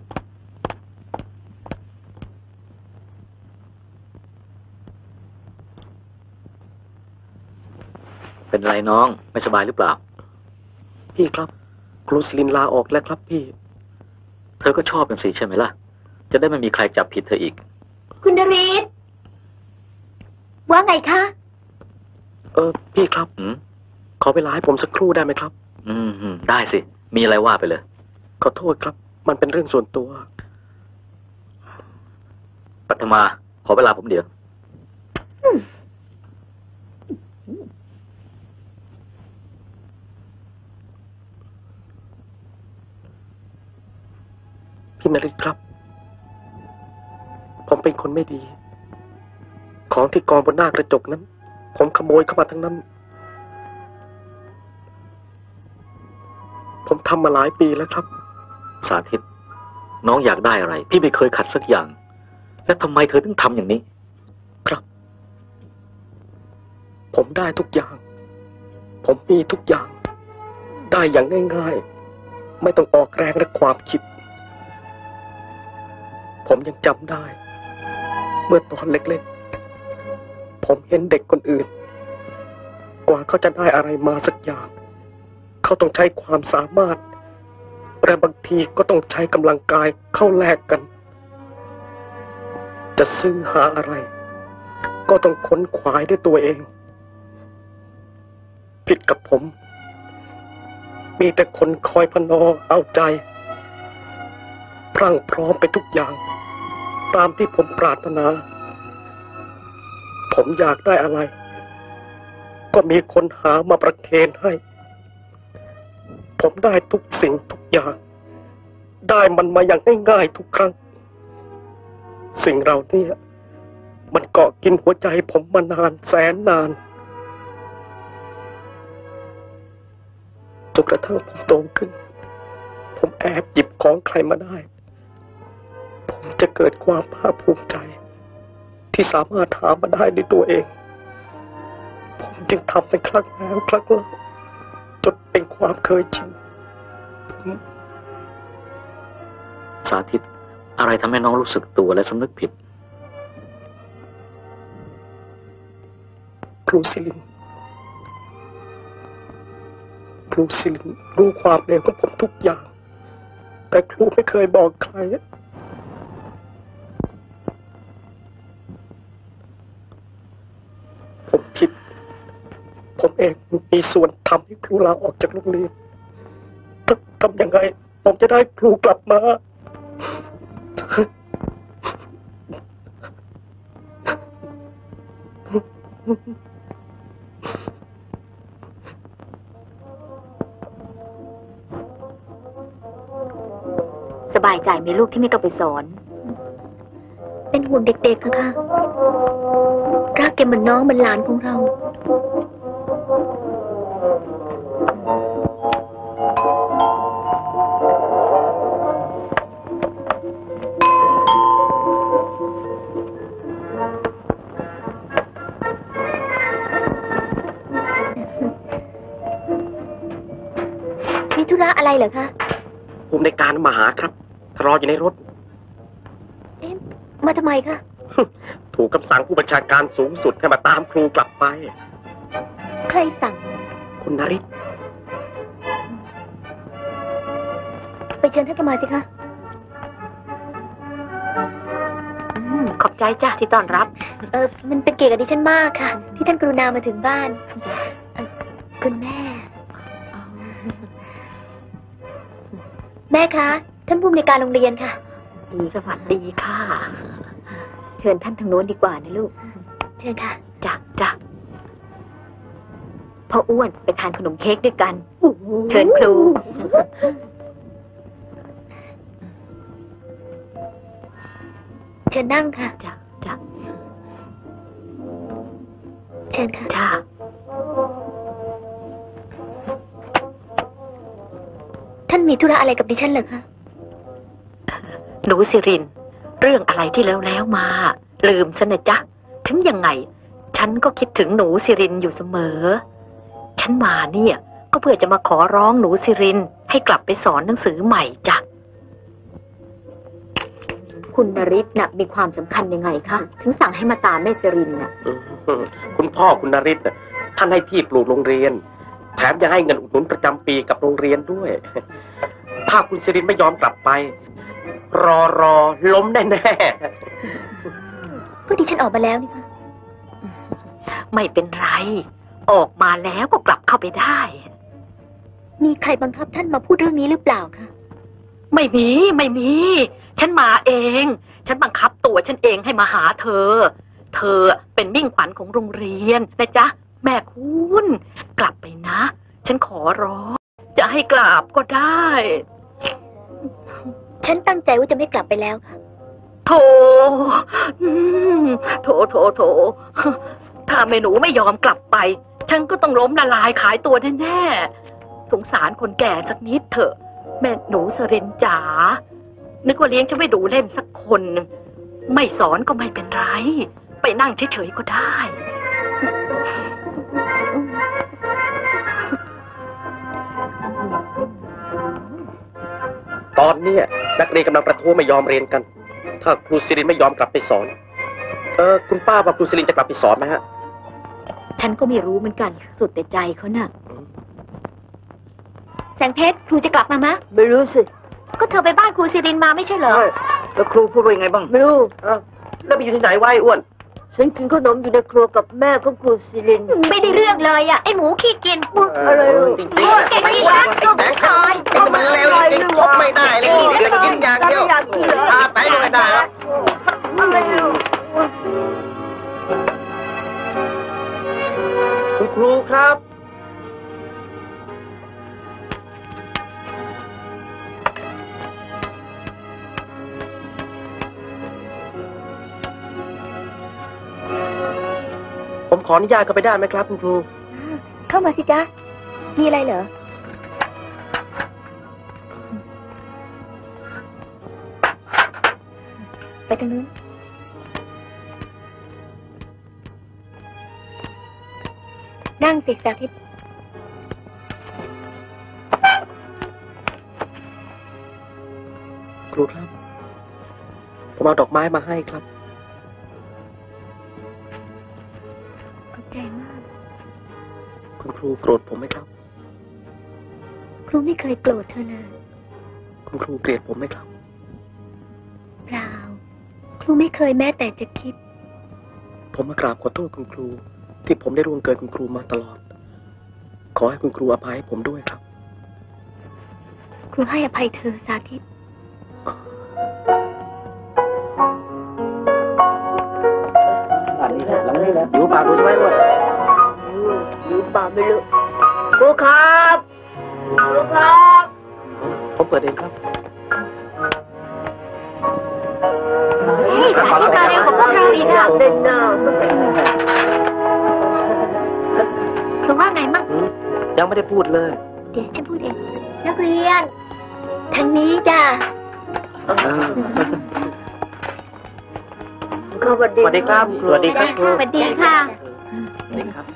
เป็นไรน้องไม่สบายหรือเปล่าพี่ครับ ครูสลินลาออกแล้วครับพี่เธอก็ชอบเป็นสิใช่ไหมล่ะ จะได้ไม่มีใครจับผิดเธออีกคุณนริศว่าไงคะเออพี่ครับอืมขอเวลาให้ผมสักครู่ได้ไหมครับอืมอืมได้สิ มีอะไรว่าไปเลยขอโทษครับ มันเป็นเรื่องส่วนตัวปัทมา ขอเวลาผมเดี๋ยวพี่นริศครับ ผมเป็นคนไม่ดี ของที่กองบนหน้ากระจกนั้น ผมขโมยเข้ามาทั้งนั้น ผมทำมาหลายปีแล้วครับสาธิต น้องอยากได้อะไร พี่ไม่เคยขัดสักอย่าง แล้วทำไมเธอถึงทำอย่างนี้ครับ ผมได้ทุกอย่าง ผมมีทุกอย่าง ได้อย่างง่ายๆ ไม่ต้องออกแรงและความคิด ผมยังจำได้ เมื่อตอนเล็กๆ ผมเห็นเด็กคนอื่น กว่าเขาจะได้อะไรมาสักอย่าง เขาต้องใช้ความสามารถ และบางทีก็ต้องใช้กำลังกายเข้าแลกกัน จะซื้อหาอะไร ก็ต้องค้นขวายด้วยตัวเอง ผิดกับผม มีแต่คนคอยพนอเอาใจ พรั่งพร้อมไปทุกอย่าง ตามที่ผมปรารถนา ผมอยากได้อะไร ก็มีคนหามาประเคนให้ ผมได้ทุกสิ่งทุกอย่าง ได้มันมาอย่างง่ายๆทุกครั้ง สิ่งเหล่านี้มันเกาะกินหัวใจผมมานานแสนนานจนกระทั่งผมโตขึ้น ผมแอบหยิบของใครมาได้ ผมจะเกิดความภาคภูมิใจ ที่สามารถหามาได้ด้วยตัวเอง ผมจึงทำเป็นครั้งแล้วครั้งเล่าจนเป็นความเคยชินสาธิต อะไรทำให้น้องรู้สึกตัวและสำนึกผิดครูซิลิน ครูซิลินรู้ความเลวของผมทุกอย่าง แต่ครูไม่เคยบอกใคร ผมผิด ผมเองมีส่วนทำให้ครูลาออกจากโรงเรียนทำทำยังไง ผมจะได้ครูกลับมาสบายใจมีลูกที่ไม่ต้องไปสอน เป็นห่วงเด็กๆค่ะค่ะรักแกเหมือนน้องเหมือนหลานของเรา มีธุระอะไรเหรอคะผมในการมาหาครับ รออยู่ในรถเอ๊ะ มาทำไมคะถูกคำสั่งผู้บัญชาการสูงสุดให้มาตามครูกลับไปใครสั่งคุณนริศไปเชิญท่านเข้ามาสิคะอืมขอบใจจ้าที่ต้อนรับเออ มันเป็นเกียรติกับดิฉันมากค่ะ ที่ท่านกรุณามาถึงบ้านเอ่อคุณแม่ แม่คะ ท่านผู้อำนวยการโรงเรียนค่ะสวัสดีค่ะเชิญท่านทางโน้นดีกว่านะลูก เชิญค่ะจ้ะจ้ะพ่ออ้วนไปทานขนมเค้กด้วยกัน เชิญครู เชิญนั่งค่ะจ้ะจ้ะชิญค่ะจ้าท่านมีธุระอะไรกับดิฉันเหรอคะหนูสิริน เรื่องอะไรที่แล้วแล้วมา ลืมซะนะจ๊ะ ถึงยังไง ฉันก็คิดถึงหนูสิรินอยู่เสมอ ฉันมาเนี่ย ก็เพื่อจะมาขอร้องหนูสิรินให้กลับไปสอนหนังสือใหม่จ้ะคุณนริศน่ะมีความสำคัญยังไงคะถึงสั่งให้มาตามแม่สิรินน่ะอืมคุณพ่อคุณนริศน่ะท่านให้ที่ปลูกโรงเรียน แถมยังให้เงินอุดหนุนประจำปีกับโรงเรียนด้วย ถ้าคุณสิรินไม่ยอมกลับไป รอรอล้มแน่ก็ดิฉันออกมาแล้วนี่คะไม่เป็นไร ออกมาแล้วก็กลับเข้าไปได้มีใครบังคับท่านมาพูดเรื่องนี้หรือเปล่าคะไม่มี ไม่มี ฉันมาเอง ฉันบังคับตัวฉันเองให้มาหาเธอ เธอเป็นมิ่งขวัญของโรงเรียนนะจ๊ะ แม่คุณกลับไปนะ ฉันขอร้อง จะให้กลับก็ได้ฉันตั้งใจว่าจะไม่กลับไปแล้วค่ะโถอืมโถโถโถถ้าแม่หนูไม่ยอมกลับไป ฉันก็ต้องล้มละลายขายตัวแน่ๆ สงสารคนแก่สักนิดเถอะ แม่หนูสรินจ๋า นึกว่าเลี้ยงฉันไม่ดูเล่นสักคนหนึ่งไม่สอนก็ไม่เป็นไร ไปนั่งเฉยๆก็ได้ๆ ตอนเนี้ยนักเรียนกำลังประท้วงไม่ยอมเรียนกัน ถ้าครูสิรินไม่ยอมกลับไปสอน เออคุณป้าว่าครูสิรินจะกลับไปสอนไหมฮะฉันก็ไม่รู้เหมือนกันสุดแต่ใจเขาน่ะแสงเพชรครูจะกลับมามะไม่รู้สิก็เธอไปบ้านครูสิรินมาไม่ใช่เหรอแล้วครูพูดว่ายังไงบ้างไม่รู้แล้วไปอยู่ที่ไหนวะไอ้อ้วนฉันกินขนมอยู่ในครัวกับแม่ของครูสิรินไม่ได้เรื่องเลยอ่ะ ไอหมูขี้กินอะไรลูกจริงๆแกนี่รักก็ไม่คอยไอ้มันเลวจริงๆคบไม่ได้เลยเดี๋ยวกินอย่างเดียวอาไปไม่ได้แล้วคุณครูครับ ผมขออนุญาตเข้าไปได้ไหมครับคุณครูเข้ามาสิจ๊ะ มีอะไรเหรอ ไปทางนู้นนั่งสิสาธิตครูครับ ผมเอาดอกไม้มาให้ครับขอบใจมากคุณครูโกรธผมไหมครับครูไม่เคยโกรธเธอเลยคุณครูเกลียดผมไหมครับเปล่า ครูไม่เคยแม้แต่จะคิดผมมากราบขอโทษคุณครู ที่ผมได้ร่วงเกินคุณครูมาตลอด ขอให้คุณครูอภัยให้ผมด้วยครับครูให้อภัยเธอสาธิตอยู่ปากดูใช่ไหมวะอยู่ป่าไม่รู้ครูครับครูครับผมเปิดเองครับนี่สาธิตมาเร็วกว่าพวกเราอีกอ่ะเด่นหน้าครูว่าไงมั่งยังไม่ได้พูดเลยเดี๋ยวฉันพูดเอง นักเรียน ทางนี้จ้ะสวัสสดีวัสดีครับ สวัสดีครับครูสวัสดีค่ะสวัสดีครับ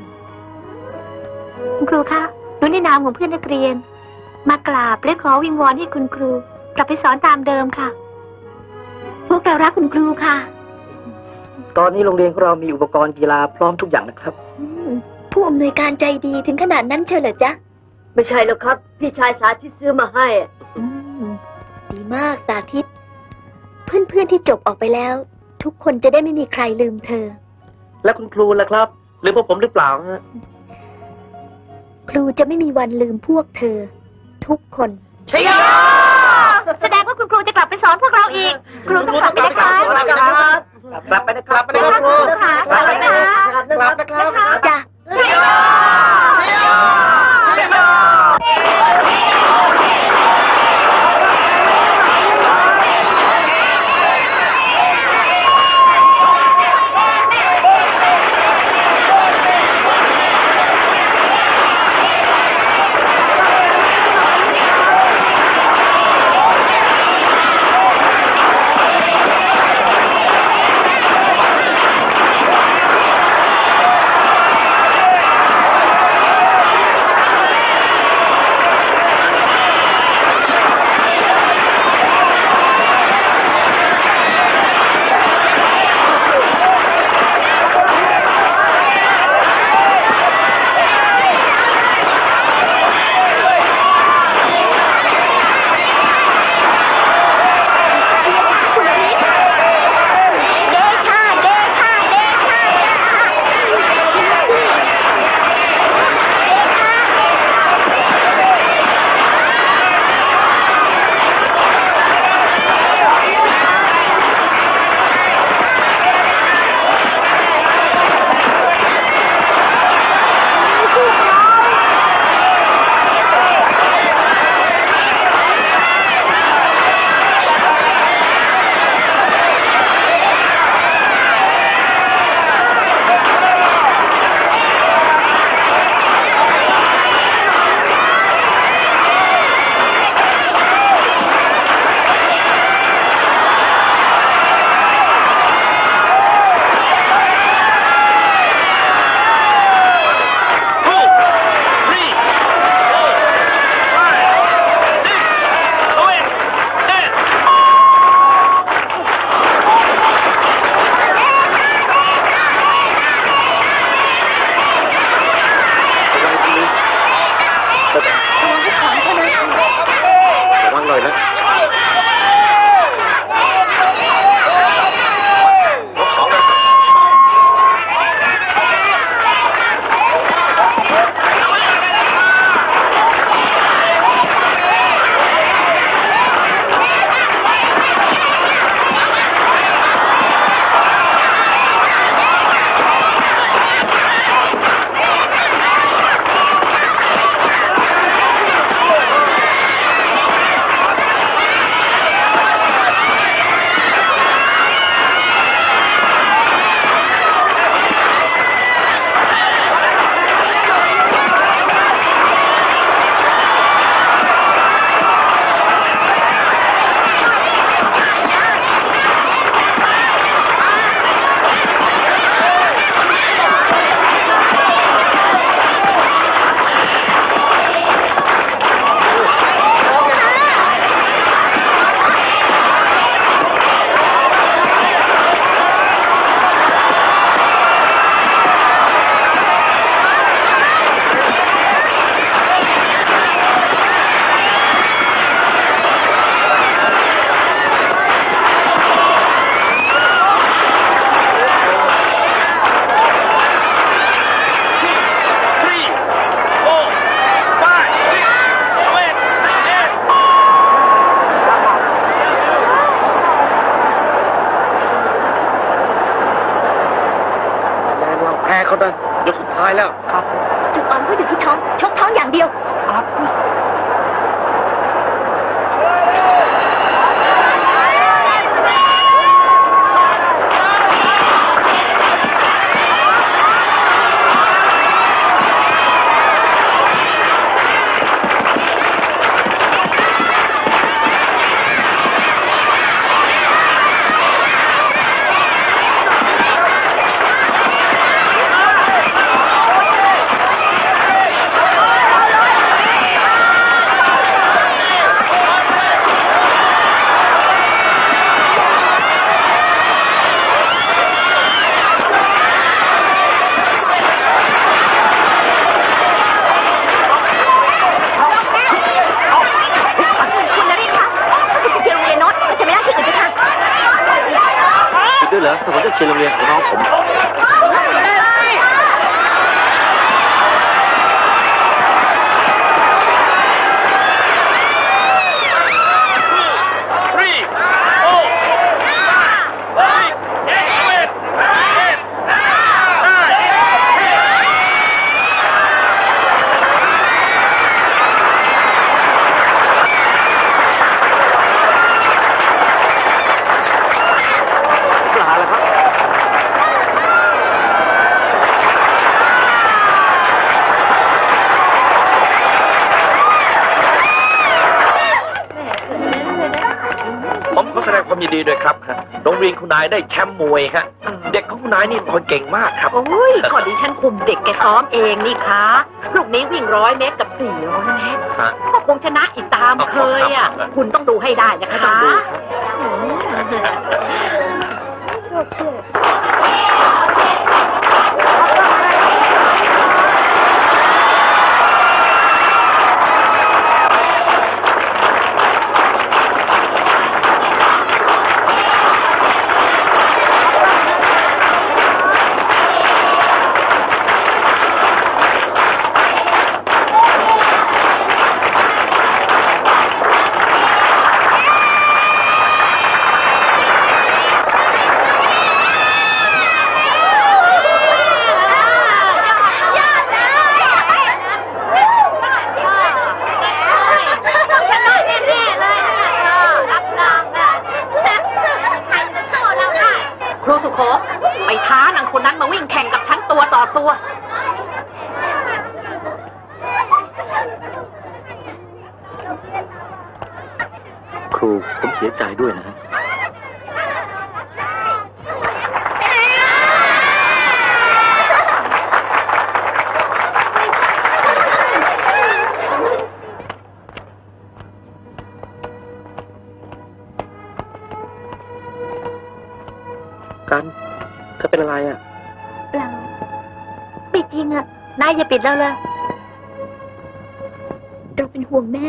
คุณครูคะหนูในนามของเพื่อนนักเรียน มากราบและขอวิงวอนให้คุณครู กลับไปสอนตามเดิมค่ะ พวกเรารักคุณครูค่ะตอนนี้โรงเรียนของเรามีอุปกรณ์กีฬาพร้อมทุกอย่างนะครับอืมผู้อำนวยการใจดีถึงขนาดนั้นเชียวเหรอจ๊ะไม่ใช่แล้วครับ พี่ชายสาธิตซื้อมาให้อืมดีมากสาธิต เพื่อนๆที่จบออกไปแล้ว ทุกคนจะได้ไม่มีใครลืมเธอแล้วคุณครูล่ะครับลืมพวกผมหรือเปล่าฮะครูจะไม่มีวันลืมพวกเธอ ทุกคนใช่ครับแสดงว่าคุณครูจะกลับไปสอนพวกเราอีก ครูต้องกลับไปนะคะกลับไปนะครับกลับไปนะครับครูค่ะกลับไปนะคะกลับนะครับจ้ะเชียวเชียวเชียวตายแล้วครับจุดอ่อนก็อยู่ที่ท้อง ชกท้องอย่างเดียวครับคุณนริศคะคุณจะเชียร์โรงเรียนโน้นจะไม่ได้ที่อื่นไปค่ะคิดด้วยเหรอถ้าผมจะเชียร์โรงเรียนของน้องผมปลาแล้วครับผมขอแสดงความยินดีด้วยครับฮะโรงเรียนคุณนายได้แชมป์มวยฮะ เด็กของคุณนายนี่ต่อยเก่งมากครับโอ้ยก่อนดิฉันคุมเด็กแกซ้อมเองนี่คะลูกนี้วิ่งร้อยเมตรกับสี่ร้อยเมตรฮะก็คงชนะอีกตามเคยอ่ะ คุณต้องดูให้ได้นะคะต้องดูครูสุโขไปท้านางคนนั้นมาวิ่งแข่งกับฉันตัวต่อตัวครูผมเสียใจด้วยนะฮะกันเธอเป็นอะไรอ่ะเปล่าไม่จริงอ่ะ นายอย่าปิดเราเลยเราเป็นห่วงแม่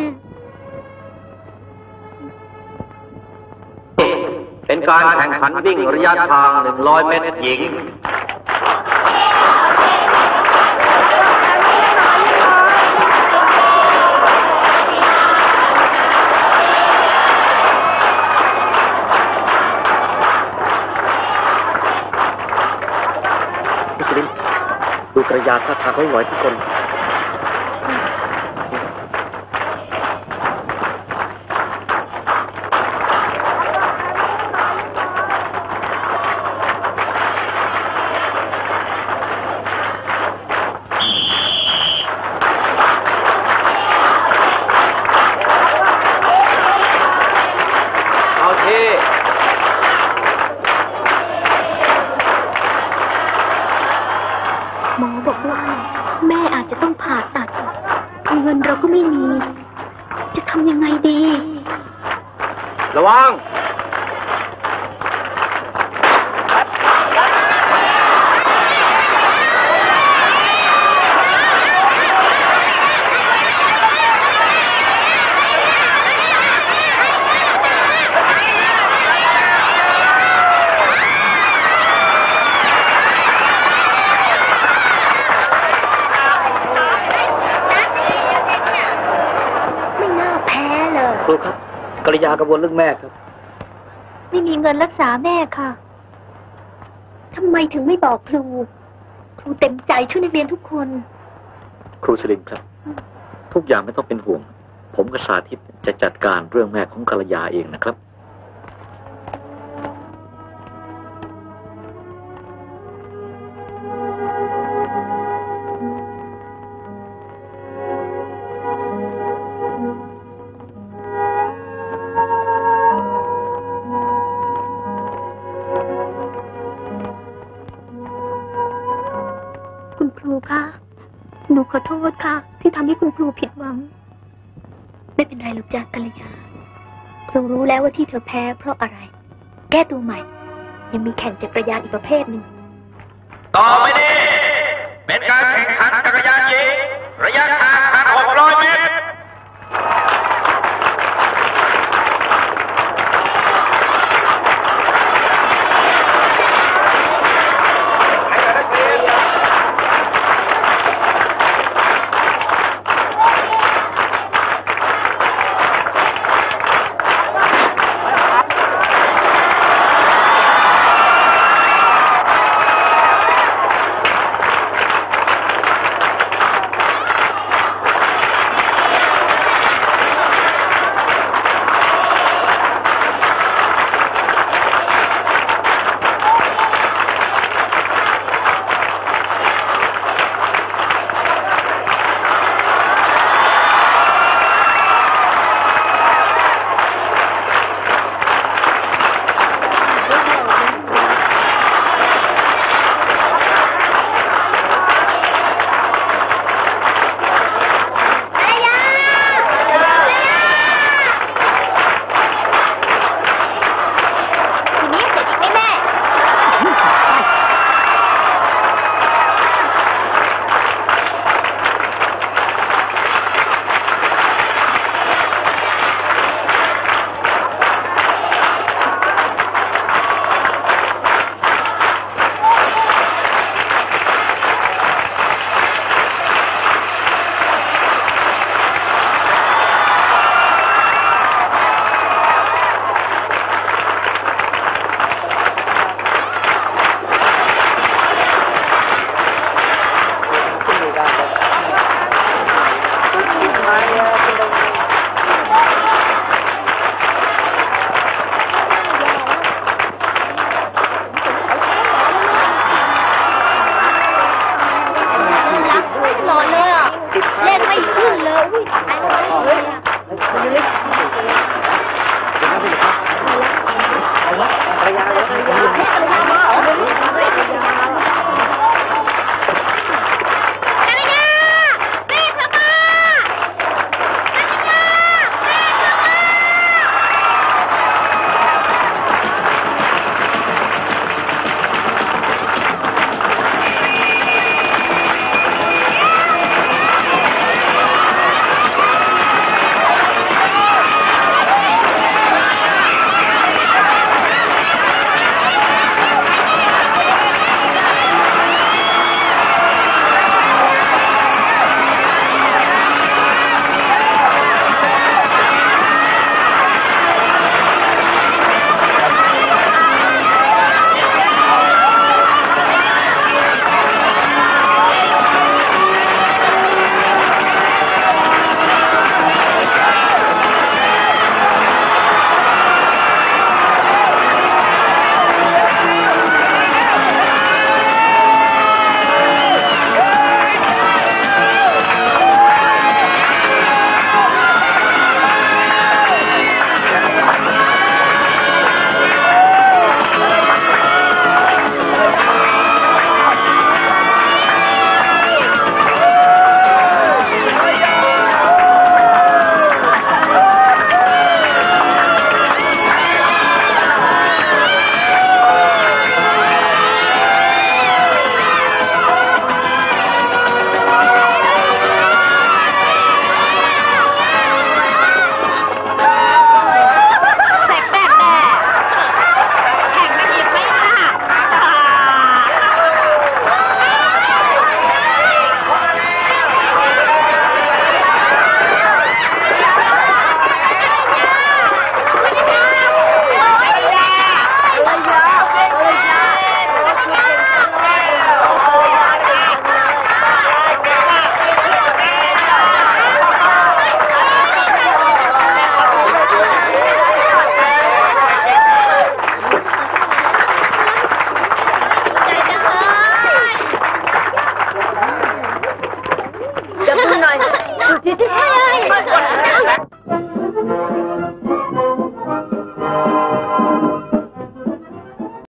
เป็นการแข่งขันวิ่งระยะทางหนึ่งร้อยเมตรหญิงมิสลินดูกระยาท่าทางไว้หน่อยทุกคนเอาที่หมอบอกว่า แม่อาจจะต้องผ่าตัด เงินเราก็ไม่มี จะทำยังไงดีระวังไม่น่าแพ้เลยครูครับกริยากังวลเรื่องแม่ครับไม่มีเงินรักษาแม่ค่ะ ทำไมถึงไม่บอกครู ครูรูเต็มใจช่วยนักเรียนทุกคนครูสลินครับ ทุกอย่างไม่ต้องเป็นห่วง ผมกับสาธิตจะจัดการเรื่องแม่ของกัลยาเองนะครับคุณครูคะหนูขอโทษค่ะ ที่ทำให้คุณครูผิดหวัง ไม่เป็นไรหรอกจ้ะกัลยาครูรู้แล้วว่าที่เธอแพ้เพราะอะไร แก้ตัวใหม่ ยังมีแข่งจักรยานอีกประเภทหนึ่งต่อไปนี้เป็นการแข่งขันจักรยานหญิงระยะ